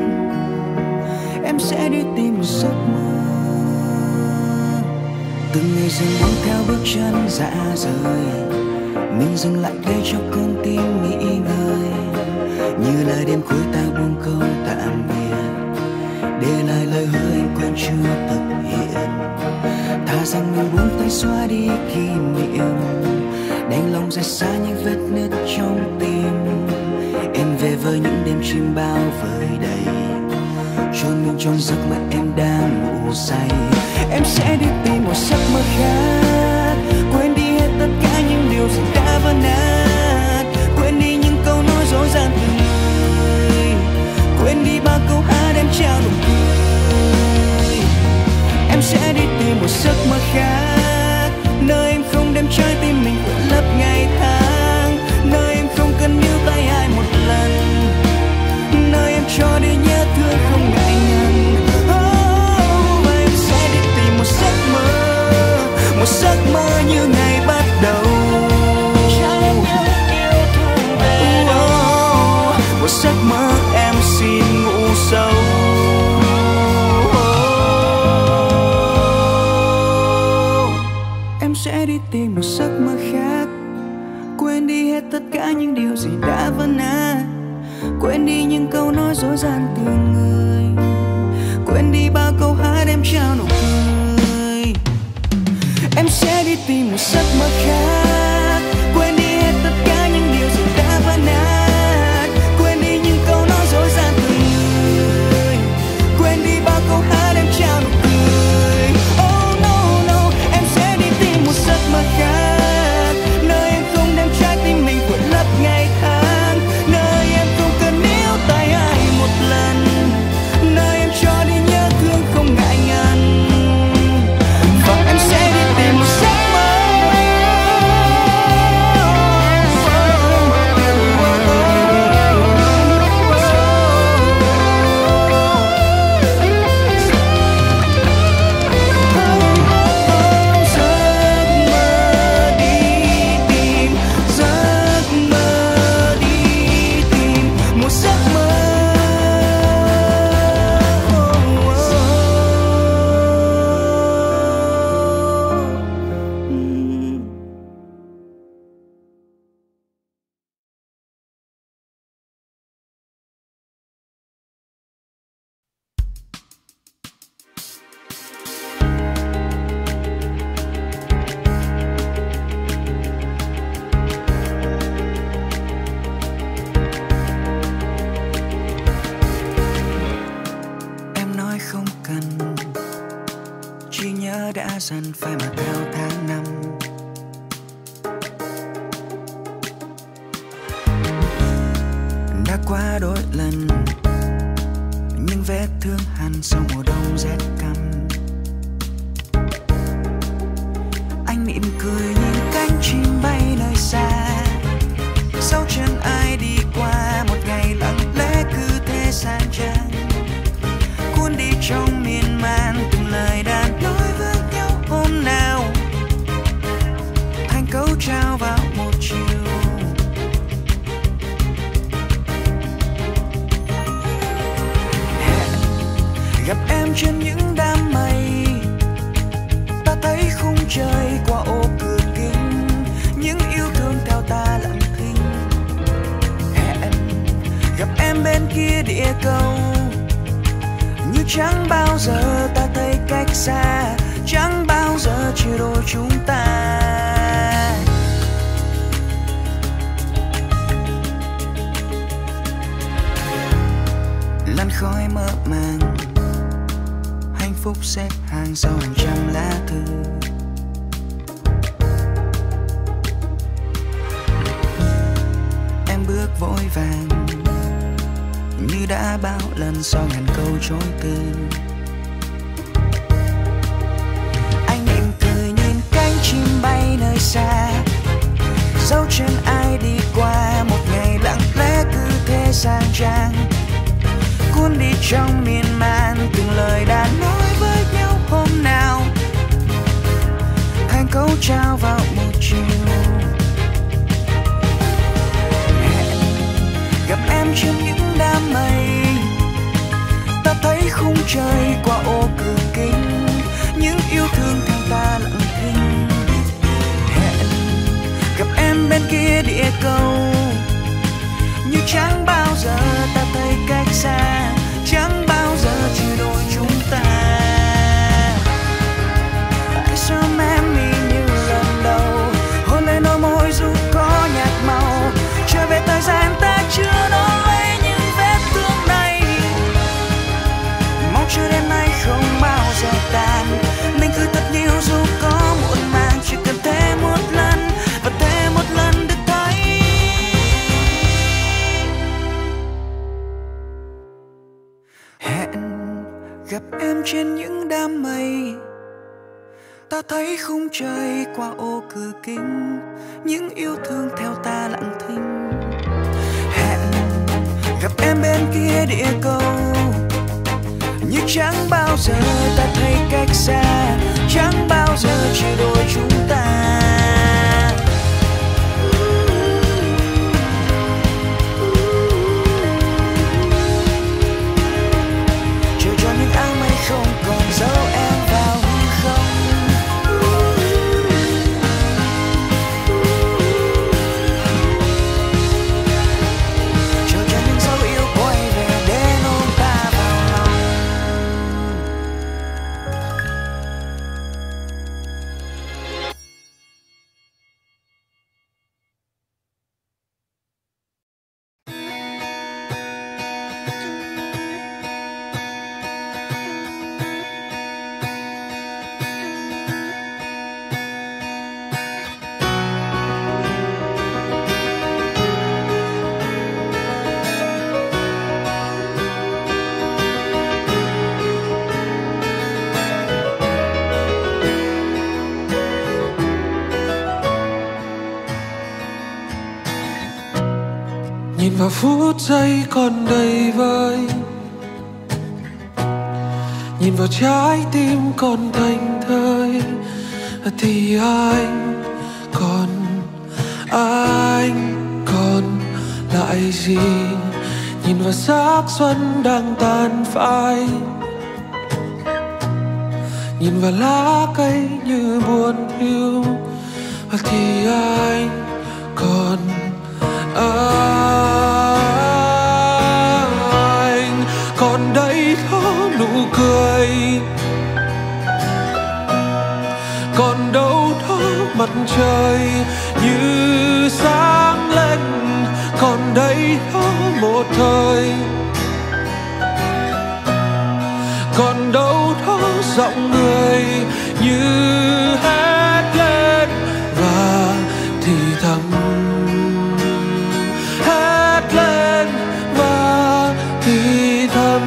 Em sẽ đi tìm một giấc mơ, từng ngày dừng buông theo bước chân dạ rời, mình dừng lại đây cho con tim nghỉ ngơi, như là đêm cuối ta buông câu tạm biệt, để lại lời hứa anh quen chưa thực hiện. Thà rằng mình buông tay xóa đi kỷ niệm, đành lòng rời xa những vết nứt trong tim. Em về với những đêm chim bao vời đầy, chôn mình trong giấc mơ em đang ngủ say. Em sẽ đi tìm một giấc mơ khác, quên đi hết tất cả những điều gì đã vỡ nát, quên đi những câu nói dối gian từ người, quên đi bao câu hát em trao nụ cười. Em sẽ đi tìm một giấc mơ khác, nơi em không đem trái tim mình vỡ lấp ngày tháng, nơi em không cần níu tay ai một lần, nơi em cho đi nhớ thương không ngại ngần. Oh, và em sẽ đi tìm một giấc mơ, một giấc mơ như ngày bắt đầu. Oh, một giấc mơ em xin ngủ sâu. Em sẽ đi tìm một giấc mơ khác, quên đi hết tất cả những điều gì đã vỡ nát, quên đi những câu nói dối gian từ người, quên đi bao câu hát em trao nụ cười. Em sẽ đi tìm một giấc mơ khác, quên đi hết tất cả những điều gì đã vỡ nát, quên đi những câu nói dối gian từ người, quên đi bao câu hát em trao nụ cười. Oh no no, em sẽ đi tìm một giấc mơ khác, nơi em không đem trái tim mình vội lấp ngày tháng, nơi em không cần níu tay ai một lần, nơi em cho đi nhớ thương không ngại ngần. Và em sẽ đi tìm một giấc mơ, dần phải mà theo tháng năm. Đã qua đôi lần, những vết thương hằn sau mùa đông rét căm. Anh mỉm cười nhìn cánh chim bay nơi xa, sau chân ai đi qua một ngày lặng lẽ cứ thế san trang, cuốn đi trong miên man từng lời đàn nói với nhau hôm nào thành câu trao vào một chiều. Hẹn gặp em trên những đám mây, ta thấy khung trời qua ô cửa kính, những yêu thương theo ta lặng thinh. Hẹn gặp em bên kia địa cầu, như chẳng bao giờ ta thấy cách xa, chẳng bao giờ chia đôi chúng ta. Làn khói mơ màng, hạnh phúc xếp hàng sau hàng trăm lá thư. Em bước vội vàng như đã bao lần sau ngàn câu chối từ. Anh mỉm cười nhìn cánh chim bay nơi xa, dấu chân ai đi qua một ngày lặng lẽ cứ thế sang trang, cuốn đi trong miên man từng lời đã nói với nhau hôm nào, thành câu trao vào một chiều. Hẹn gặp em trên những đám mây, ta thấy khung trời qua ô cửa kính, những yêu thương theo ta lặng thinh. Hẹn gặp em bên kia địa cầu, như chẳng bao giờ ta thấy cách xa, chẳng bao giờ chia đôi chúng ta. Hãy sớm em đi như lần đầu, hôn lên đôi môi dù có nhạt màu, trở về thời gian ta chưa nói lấy những vết thương này. Mong cho đêm nay không bao giờ tàn, mình cứ thật nhiều dù có muộn màng, chỉ cần thế một lần và thế một lần được thấy. Hẹn gặp em trên những đám mây, ta thấy khung trời qua ô cửa kính, những yêu thương theo ta lặng thinh. Hẹn gặp em bên kia địa cầu, nhưng chẳng bao giờ ta thấy cách xa, chẳng bao giờ chia đôi chúng ta. Chờ cho những áng mây không còn dấu em vào hư không. Chờ cho những dấu yêu quay về để ôm ta vào lòng. Nhìn vào phút giây còn đầy vơi, nhìn vào trái tim còn thành thơi, thì anh còn, anh còn lại gì? Nhìn vào xác xuân đang tàn phai, nhìn vào lá cây như buồn hiu, thì anh còn, anh còn đây đó nụ cười, còn đâu đó mặt trời như sáng lên, còn đây đó một thời, còn đâu đó giọng người như hét lên và thì thầm, hét lên và thì thầm.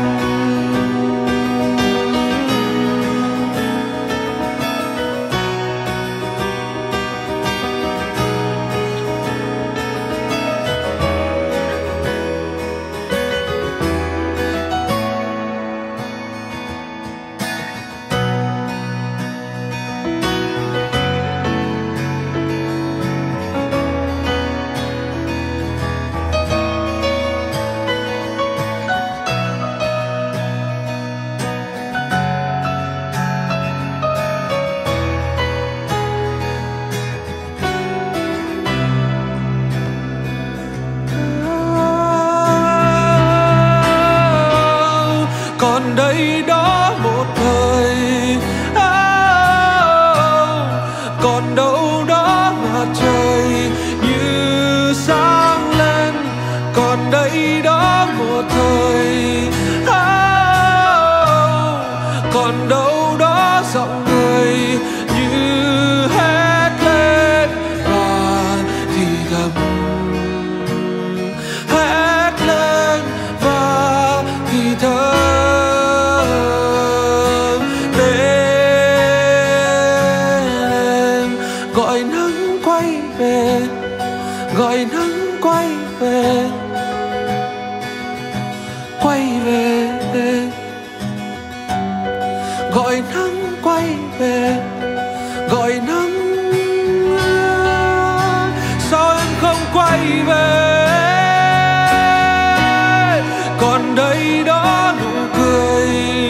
quay về gọi nắng. Sao em không quay về? Còn đây đó nụ cười,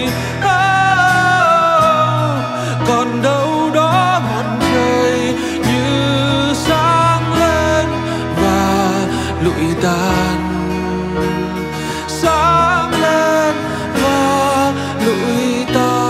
còn đâu đó mặt trời như sáng lên và lụi tàn, sáng lên và lụi tàn.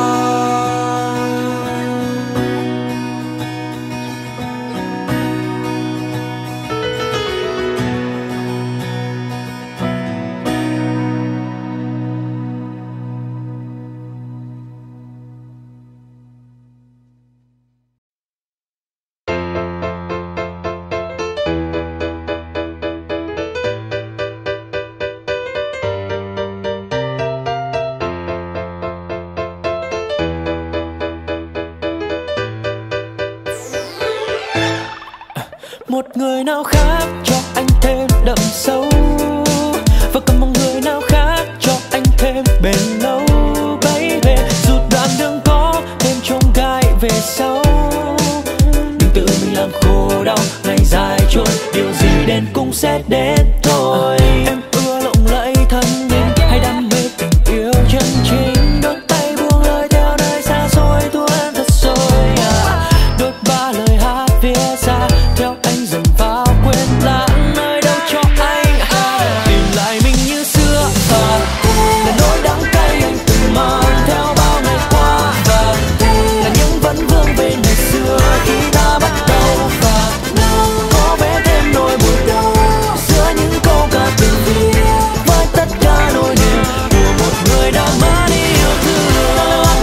Một người nào khác cho anh thêm đậm sâu, và còn một người nào khác cho anh thêm bền lâu. Baby, dù đoạn đường có thêm chông gai về sau, đừng tự mình làm khổ đau. Ngày dài trôi, điều gì đến cũng sẽ đến thôi. Em ưa lộng lẫy thân mình hay đam mê tình yêu chân chính, đôi tay buông lời theo nơi xa xôi tua em thật rồi. Đôi ba lời hát phía xa theo anh dần vào quên lãng nơi đâu cho anh tìm lại mình như xưa. Và là nỗi đắng cay anh từng mang theo bao ngày qua, và là những vấn vương về ngày xưa khi ta bắt đầu. Và có vẻ thêm nỗi buồn đau giữa những câu ca tình viết với tất cả nỗi niềm của một người đã mất đi yêu thương.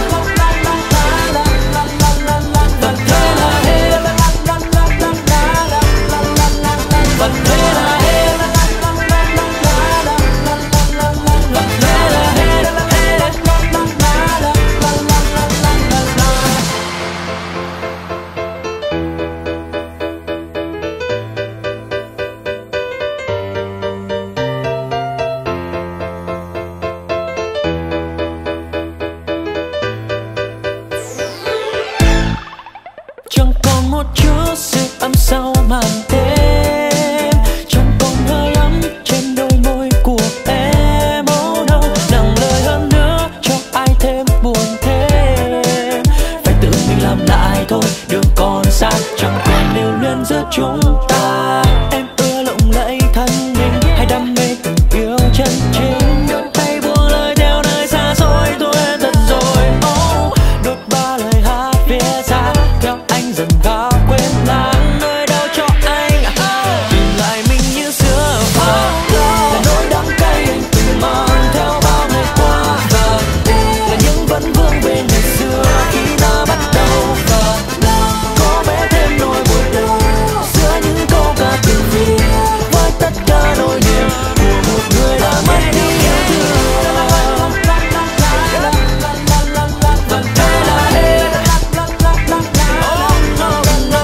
Và thế là hết, và thế là hết, và thế là hết. Chẳng còn một chút sự ấm sau màn đêm, chẳng còn hơi ấm trên đôi môi của em. Oh no, nặng lời hơn nữa cho ai thêm buồn thêm. Phải tự mình làm lại thôi, đường còn xa, chẳng còn lưu luyến giữa chúng ta. Em ưa lộng lẫy thân mình hay đam mê tình yêu chân chính, đôi tay buông lời theo nơi xa xôi tôi em thật rồi. Oh, đôi ba lời hát phía xa theo anh dần vào quên lãng nơi đâu cho anh tìm lại mình như xưa. Và là nỗi đắng cay anh từng mang theo bao ngày qua, và là những vấn vương về ngày xưa khi ta bắt đầu. Và có vẻ thêm nỗi buồn đau giữa những câu ca tình viết với tất cả nỗi niềm của một người đã mất đi yêu thương. Và thế là hết. Oh no no.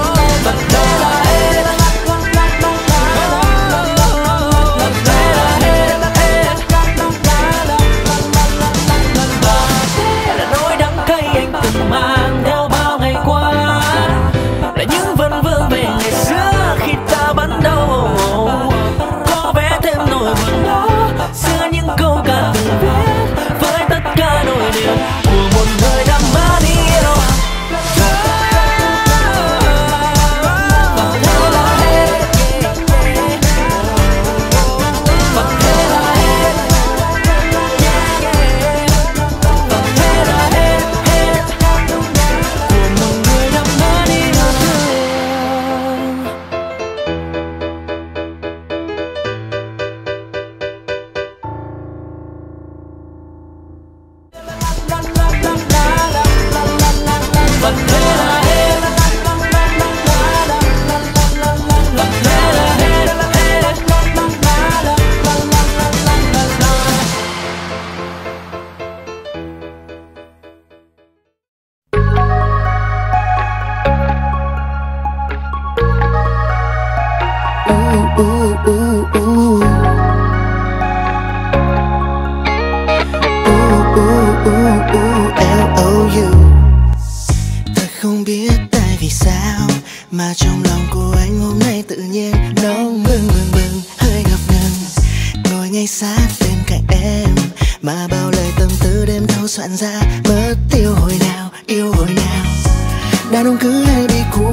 không biết tại vì sao mà trong lòng của anh hôm nay tự nhiên nóng bừng bừng bừng, hơi ngập ngừng ngồi ngay sát bên cạnh em, mà bao lời tâm tư đêm thâu soạn ra mất tiêu hồi nào, yêu hồi nào. Đàn ông cứ hay bị cũ,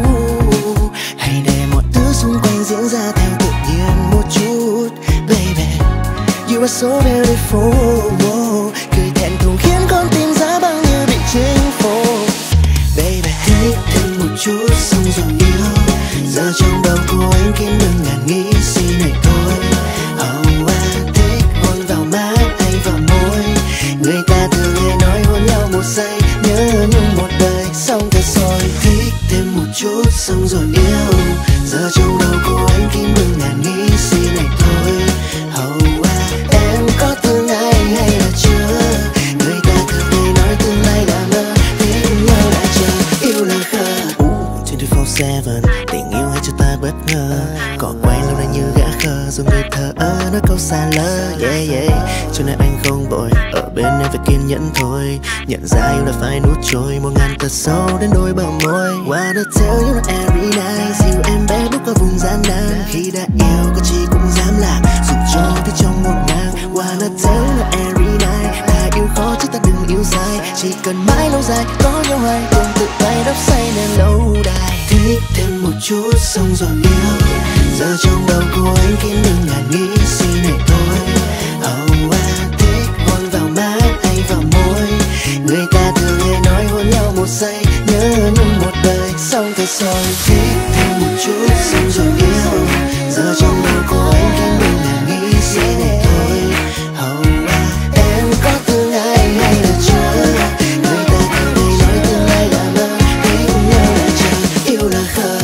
hãy để mọi thứ xung quanh diễn ra theo tự nhiên một chút. Baby, you are so beautiful, cười thẹn thùng khiến con tim giá băng như bị chinh phục. Baby, thích thêm một chút xong rồi yêu, giờ trong đầu của anh kiếm đừng ngàn nghĩ suy này thôi. Oh, anh thích hôn vào má hay vào môi, người ta thường hay nói hôn nhau một giây nhớ nhung một đời, xong thật rồi. Thích thêm một chút xong rồi yêu, giờ trong đầu của anh kiếm đừng ngàn nghĩ suy này thôi. Oh, anh, em có thương ai hay là chưa, người ta thường hay nói tương lai là mơ, thích nhau đã chờ yêu là khờ. hai mươi bốn bảy tình yêu hay cho ta bất ngờ, cỏ quay lâu nay như gã khờ rồi người thờ ơ nói câu xa lơ. Yeah yeah, cho nên anh không vội, ở bên em phải kiên nhẫn thôi. Nhận ra yêu là phải nuốt trôi một ngàn tật sâu đến đôi bờ môi. Wanna tell you not every night, dìu em bé bước qua vùng gian nan. Khi đã yêu có chi cũng dám làm, dù cho tới trong một ngang. Wanna tell you not every night, ta yêu khó chứ ta đừng yêu dài. Chỉ cần mãi lâu dài có nhau hai cùng tự tay đắp say nên lâu đài. Thích thêm một chút xong rồi yêu, giờ trong đầu của anh kiếm đừng ngàn nghĩ suy này thôi. Oh, anh thích hôn vào má hay vào môi, người ta thường hay nói hôn nhau một giây nhớ nhung một đời, xong thật rồi. Thích thêm một chút xong rồi yêu, giờ trong đầu của anh kiếm đừng ngàn nghĩ suy này thôi. Oh, anh, em có thương ai hay là chưa, người ta thường hay nói tương lai là mơ, thích nhau là chờ yêu là khờ.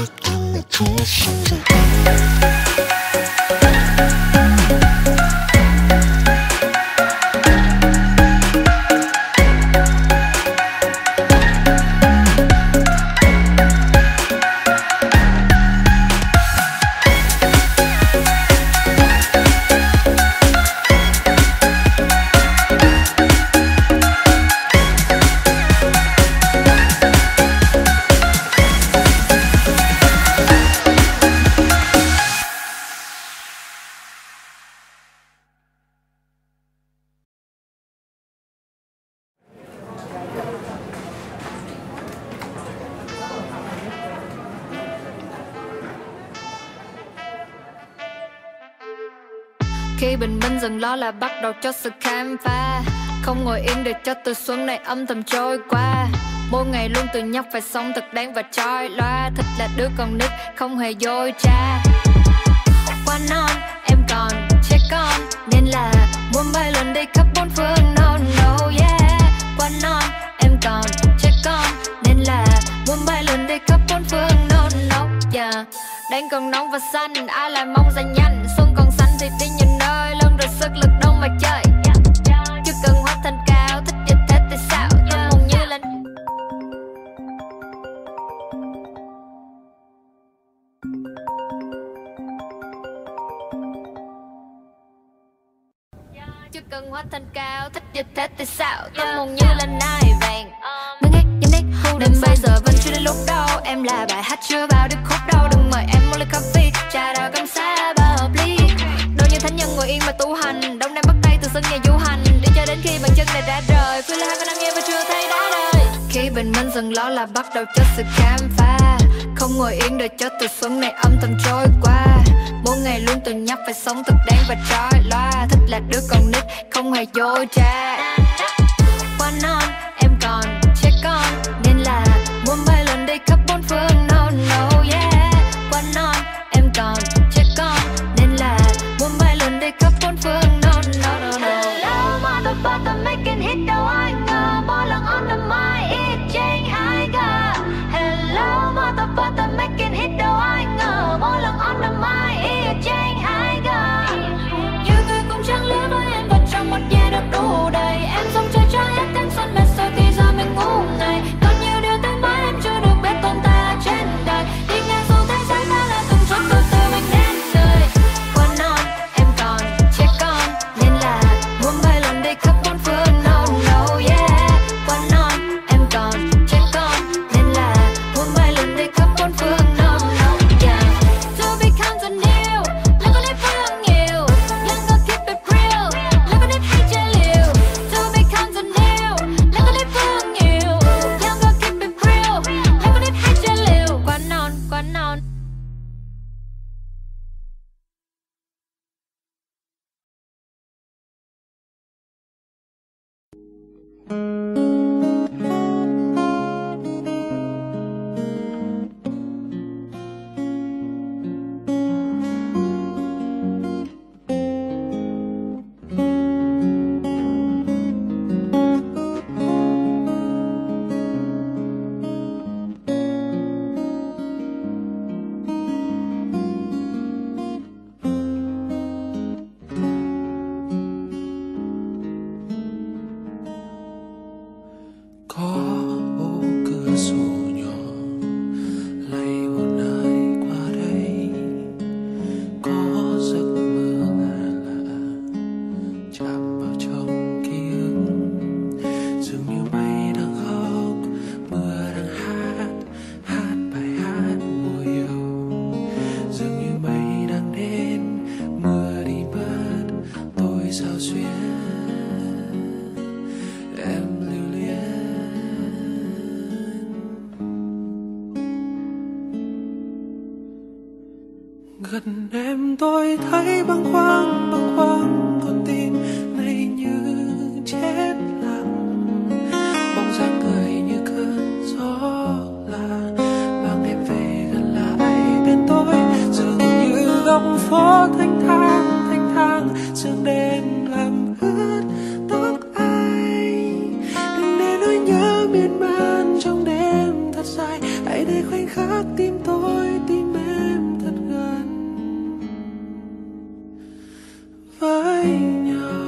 Khi bình minh dần lo là bắt đầu cho sự khám phá, không ngồi yên để cho từ xuân này âm thầm trôi qua. Mỗi ngày luôn tự nhắc phải sống thật đáng và trói loa, thích là đứa con nít không hề dối trá. Qua non em còn trẻ con nên là muốn bay lên đi khắp bốn phương. No no yeah, qua non em còn trẻ con nên là muốn bay lên đi khắp bốn phương. No no yeah, đang còn nóng và xanh ai lại mong ra nhanh, xuân còn xanh thì đi nhiều nơi lớn rồi sức lực đâu mà chơi. Chưa cần hóa thành cao thích như thế thì sao, tâm hồn như lên. Chưa cần hóa thành cao thích như thế thì sao, tâm hồn như là nai vàng. Ngưng hết những nét hưu đến bây giờ vẫn chưa đến lúc đâu, em là bài hát chưa vào được khúc đâu. Đừng mời em một ly cà phê trà đào cam sa bao hợp ly. Đâu như thánh nhân ngồi yên mà tu hành, đông nam bắt tay từ sân nhà du hành, đi cho đến khi bàn chân này ra rời. Cứ là hai con năm nghe và chưa thấy đã đời. Khi bình minh dần lo là bắt đầu cho sự khám phá, không ngồi yên đợi cho từ xuân này âm thầm trôi qua. Mỗi ngày luôn tự nhắc phải sống thật đáng và trói loa, thích là đứa con nít không hề dối trá. Qua non em còn trẻ con nên là muốn bay lên đi khắp bốn phương. No no yeah, qua non em còn trẻ con nên là muốn bay lên đi khắp bốn phương. No no no no. Hello motherfucker making hit đâu ai ngờ, mỗi lần on the mic it change hai ga. Hello motherfucker making hit đâu ai ngờ, mỗi lần on the mic it change hai ga. Như người cũng chẳng lứa với em và trong một giây được đủ đầy, em sống chơi cho hết thanh xuân mệt rồi khi giờ mình ngủ ngày. Gần em tôi thấy bâng khuâng bâng khuâng, con tim này như chết lặng. Bóng dáng người như cơn gió lạ mang em về gần lại bên tôi, dường như góc phố thanh thang thanh thang, sương đêm làm ướt tóc anh. Đừng để nỗi nhớ miên man trong đêm thật dài, hãy để khoảnh khắc tim tôi tim em thật gần với nhau.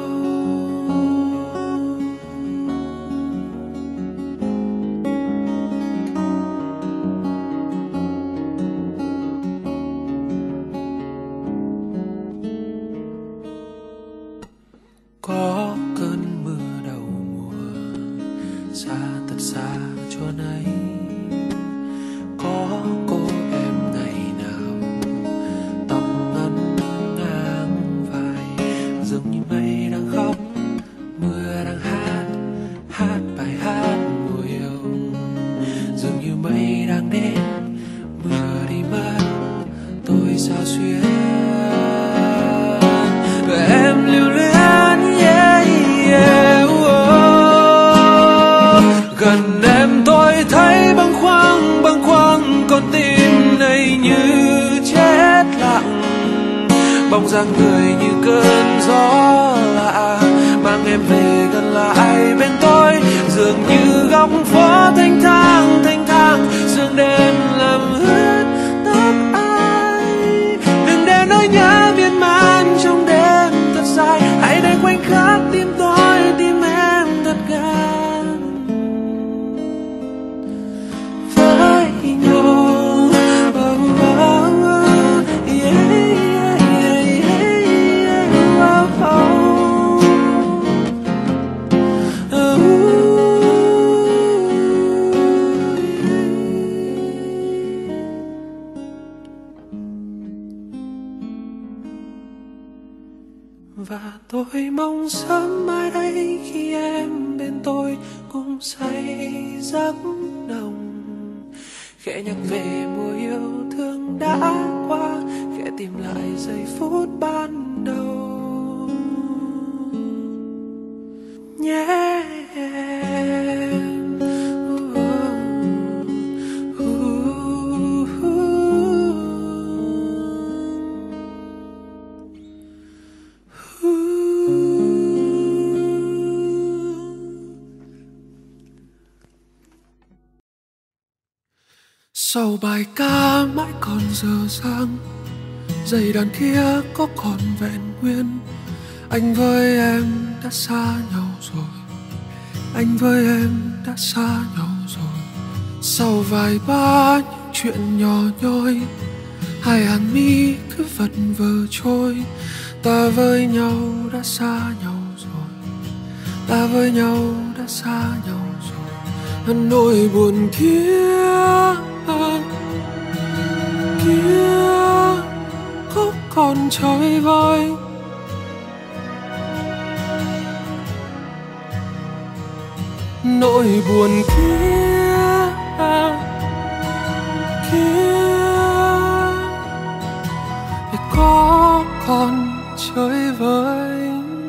Có cơn mưa đầu mùa xa thật xa chốn ấy, có cô em ngày nào tóc ngắn ngang vai, dường như mây đang khóc mưa đang hát, hát bài hát mùa yêu. Dường như mây đang đến mưa đi mất, tôi sao xuyên và em lưu luyến. Yeah, yeah, oh. Gần em tôi thấy bâng khuâng bâng khuâng, con tim này như chết lặng. Bóng dáng người như cơn gió lạ mang em về gần lại bên tôi, dường như góc phố thanh thang thanh thang, sương đêm làm ướt tóc ai. Đừng để nỗi nhớ miên man trong đêm thật dài, hãy để khoảnh khắc tim tôi tim em thật gần với nhau. Oh, oh, oh. Yeah, yeah, yeah, yeah. Oh, oh. Oh, và tôi mong sớm mai đây khi em bên tôi cùng say giấc nồng, khẽ nhắc về mùa yêu thương đã qua, khẽ tìm lại giây phút ban đầu nhé em. Sau bài ca mãi còn dở dang, giây đàn kia có còn vẹn nguyên. Anh với em đã xa nhau rồi, anh với em đã xa nhau rồi. Sau vài ba những chuyện nhỏ nhoi, hai hàng mi cứ vật vờ trôi. Ta với nhau đã xa nhau rồi, ta với nhau đã xa nhau rồi. Nỗi buồn kia kia có còn trôi vơi. Nỗi buồn kia kia thì có còn chơi vơi.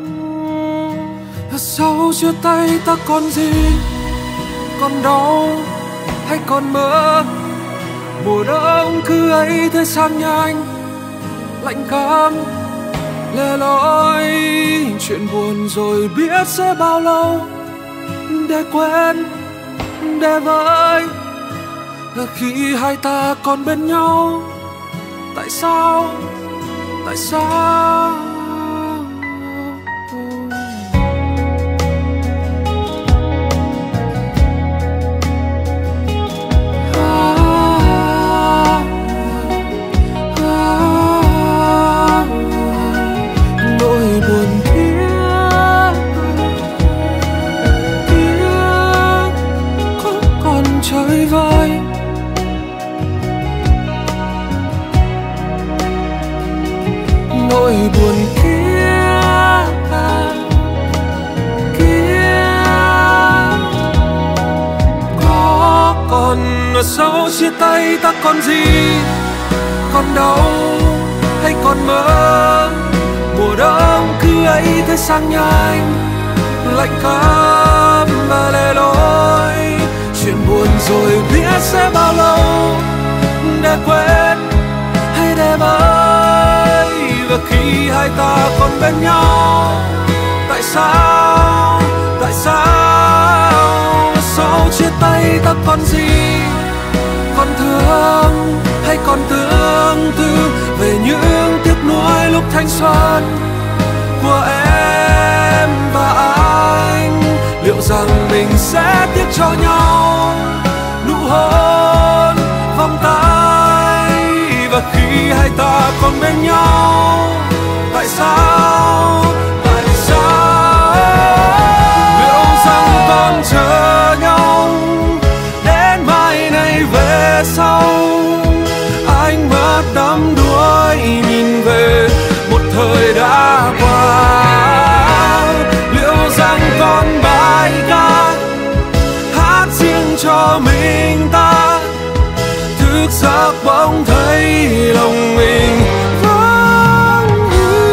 Sau chia tay ta còn gì, còn đau hay còn mơ. Mùa đông cứ ấy thế sang nhanh, lạnh cam lẻ loi. Chuyện buồn rồi biết sẽ bao lâu để quên để vơi. Là khi hai ta còn bên nhau, tại sao tại sao nỗi buồn kia kia có còn ở sau chia tay ta còn gì, còn đâu hay còn mơ. Mùa đông cứ ấy thế sang nhanh, lạnh cấm và lẻ loi. Chuyện buồn rồi biết sẽ bao lâu, để quên hay để vơi. Và khi hai ta còn bên nhau, tại sao, tại sao sau chia tay ta còn gì? Còn thương hay còn tương tư về những tiếc nuối lúc thanh xuân của em và anh. Liệu rằng mình sẽ tiếc cho nhau nụ hôn, vòng tay? Và khi hai ta còn bên nhau, tại sao, tại sao? Liệu rằng còn chờ nhau đến mai này về sau? Ánh mắt đắm đuối nhìn về một thời đã qua. Liệu rằng còn bài ca hát riêng cho mình ta, thức giấc bỗng thấy lòng mình vắng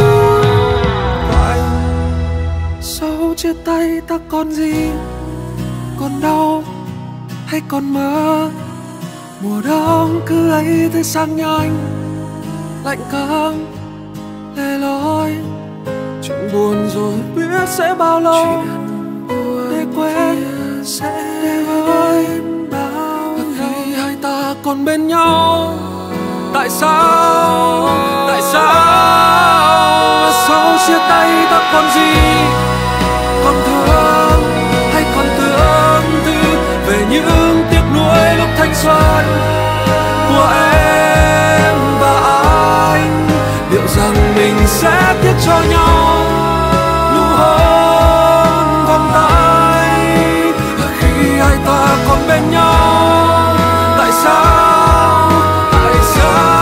vậy. Sau chia tay ta còn gì? Còn đau hay còn mơ? Mùa đông cứ ấy thế sang nhanh, lạnh cấm lẻ loi. Chuyện buồn rồi biết sẽ bao lâu, để quên để vơi. Và khi hai ta còn bên nhau, tại sao, tại sao sau chia tay ta còn gì? Còn thương hay còn tương tư về những tiếc nuối lúc thanh xuân của em và anh? Liệu rằng mình sẽ tiếc cho nhau nụ hôn, vòng tay? Và khi hai ta còn bên nhau, tại sao, tại sao?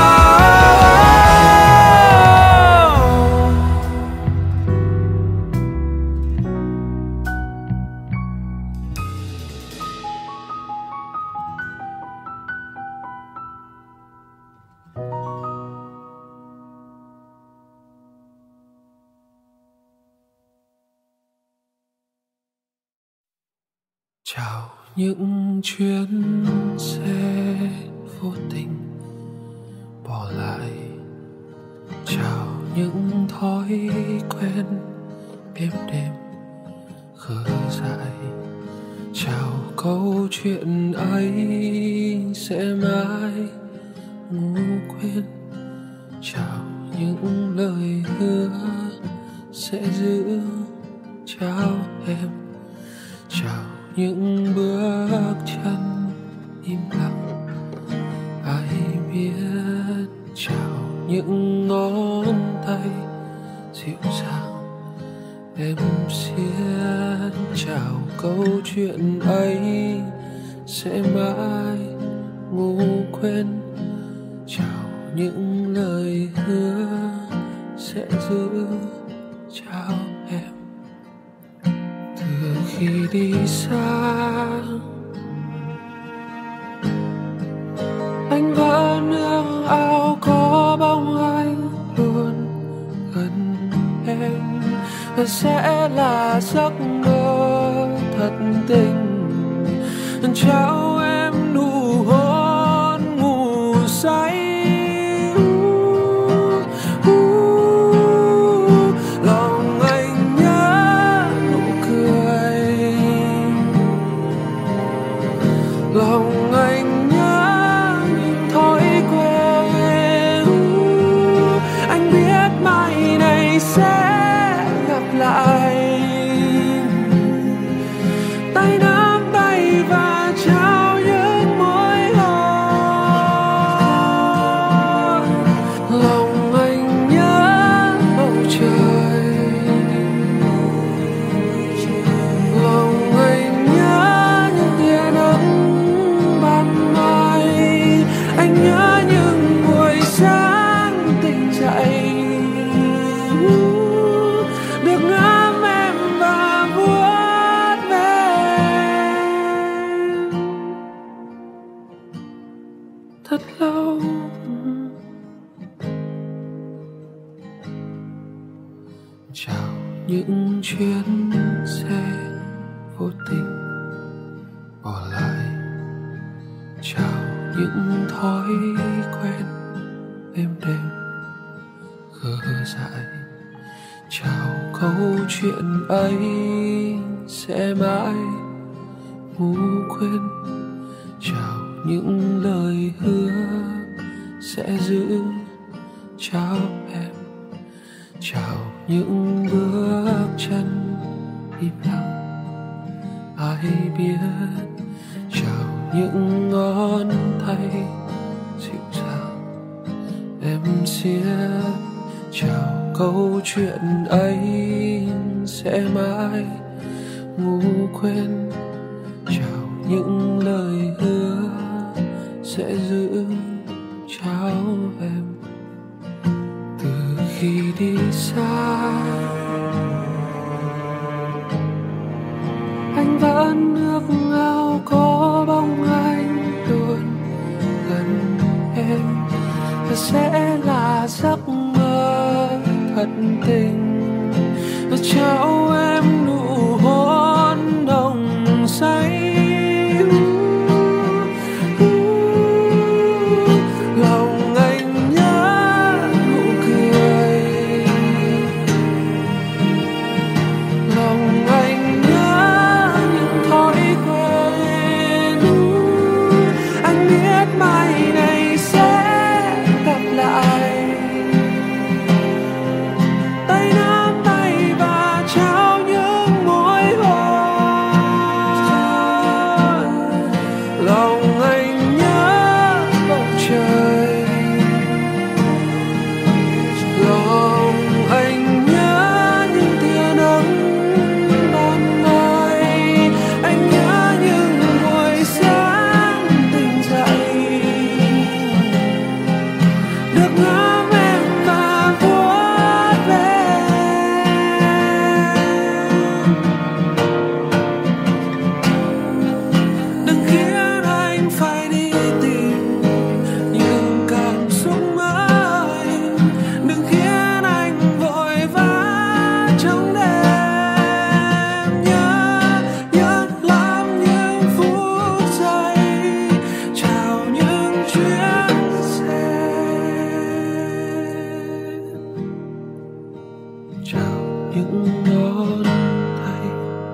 Chào những chuyến xe vô tình bỏ lại, chào những thói quen êm đềm khờ dại, chào câu chuyện ấy sẽ mãi ngủ quên, chào những lời hứa sẽ giữ, chào em, chào những bước chân im lặng ai biết, chào những ngón tay dịu dàng em xiết, chào câu chuyện ấy sẽ mãi ngủ quên, chào những lời hứa sẽ giữ, chào em. Từ khi đi xa anh vẫn ước ao có bóng anh luôn gần em, và sẽ là giấc mơ thật tình trao em nụ hôn ngủ say. Lòng anh nhớ những thói quen, anh biết mai này sẽ gặp lại. Tay nắm tay và trao những môi hôn. Lòng anh nhớ bầu trời, lòng anh nhớ những tia nắng. Anh nhớ những buổi sáng tỉnh dậy, được ngắm em và vuốt ve thật lâu. những chuyến xe vô tình bỏ lại, chào những thói quen êm đềm gơ dại, chào câu chuyện ấy sẽ mãi ngủ quên, chào những lời hứa sẽ giữ, chào em, chào những bước chân im lặng ai biết, chào những ngón tay dịu dàng em siết, chào câu chuyện ấy sẽ mãi ngủ quên, chào những lời hứa sẽ giữ, chào em. Từ khi đi xa anh vẫn ước ao có bóng anh luôn gần em, và sẽ là giấc mơ thật tình, và trao em nụ hôn nồng say. Lòng anh nhớ nụ cười, lòng anh nhớ những thói quen. Anh biết mai này sẽ gặp lại, tay nắm tay và trao những môi hôn. Lòng anh nhớ bầu trời, lòng anh nhớ những tia nắng ban mai, anh nhớ những buổi sáng tỉnh dậy được ngắm em và vuốt ve. Đừng khiến anh phải đi tìm những cảm xúc mới, đừng khiến anh vội vã trong đêm. Nhớ, nhớ lắm những phút giây, chào những chuyến xe, chào những ngón tay,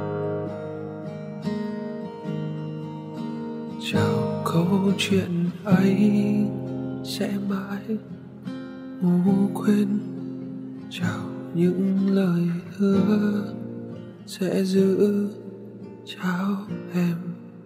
chào câu chuyện ấy sẽ mãi ngủ quên, chào những lời hứa sẽ giữ, chào em.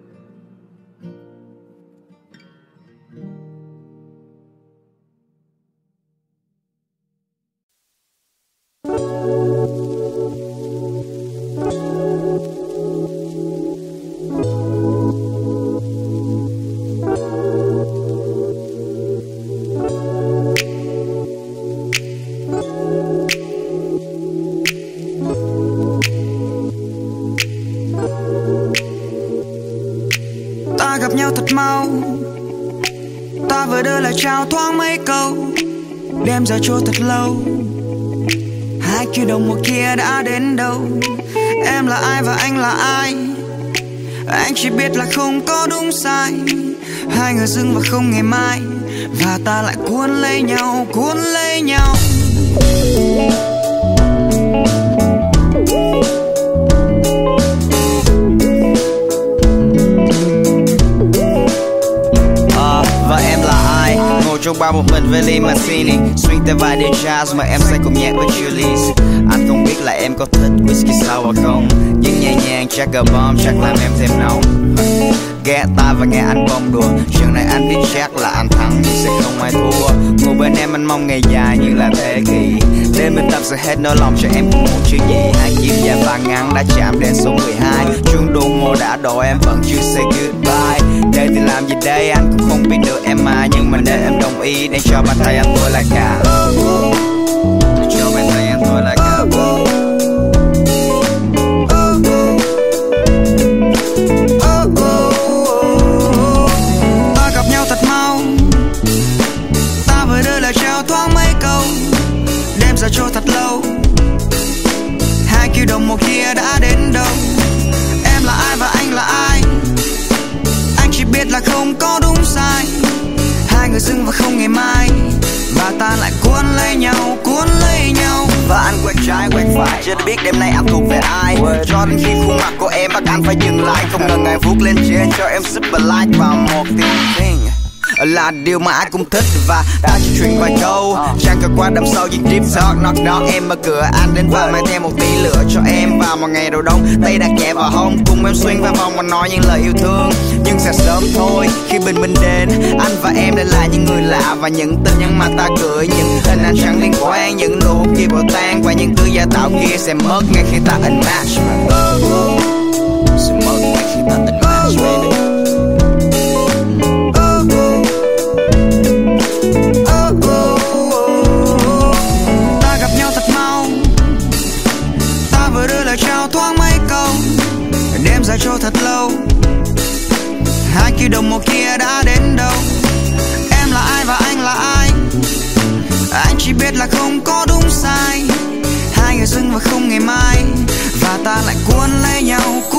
Ta gặp nhau thật mau, ta vừa đưa lời chào thoáng mấy câu, đêm giờ trôi thật lâu, hai kia đồng một kia đã đến đâu. Em là ai và anh là ai, anh chỉ biết là không có đúng sai, hai người dưng và không ngày mai, và ta lại cuốn lấy nhau, cuốn lấy nhau. Ờ, và em là ai? Ngồi trong bar một mình với ly martini, swing theo vài đêm jazz mà em say cùng nhạc với Julius. Anh không biết là em có thích whisky sour không, nhưng nhẹ nhàng Jagger Bomb chắc làm em thêm nóng. Ghé tai và nghe anh bông đùa, chuyện này anh biết chắc là anh thắng nhưng sẽ không ai thua. Ngồi bên em anh mong ngày dài như là thế kỷ, đêm bên tâm sẽ hết nỗi lòng cho em cũng muốn chứ gì. Hai chim dài và ngắn đã chạm đến số mười hai, chuông đồng hồ đã đổ em vẫn chưa say goodbye. Đây thì làm gì đây anh cũng không biết được em mà, nhưng mà để em đồng ý để cho bàn tay anh tôi là cả, cho bàn tay anh tôi là cả. Giờ trôi thật lâu, hai đúng sai. Hai người dưng và không ngày mai, và ta lại cuốn lấy nhau, cuốn lấy nhau. Và anh quẹt trái quẹt phải, chưa biết đêm nay anh thuộc về ai. Cho đến khi khuôn mặt của em bắt anh phải dừng lại. Không ngần ngại vuốt lên trên cho em super like vào một tiếng tình là điều mà ai cũng thích. Và ta chỉ truyền vài câu, chẳng cần qua đằng sau những deep talk. Knock knock em mở cửa anh đến và mang thêm một tí lửa cho em vào một ngày đầu đông. Tay đặt nhẹ vào hông cùng em xuyên vào vòng và nói những lời yêu thương. Nhưng sẽ sớm thôi khi bình minh đến, anh và em đã là những người lạ. Và những tin nhắn mà ta gửi, những hình ảnh chẳng liên quan, những nụ kia bỏ tan và những thứ giả tạo kia sẽ mất ngay khi ta unmatch. Sẽ mất ngay khi ta unmatch baby. Trao thoáng mấy câu, đêm dài trôi thật lâu. Hai kỳ đồng hồ kia đã đến đâu? Em là ai và anh là ai? Anh chỉ biết là không có đúng sai. Hai người dưng và không ngày mai, và ta lại cuốn lấy nhau.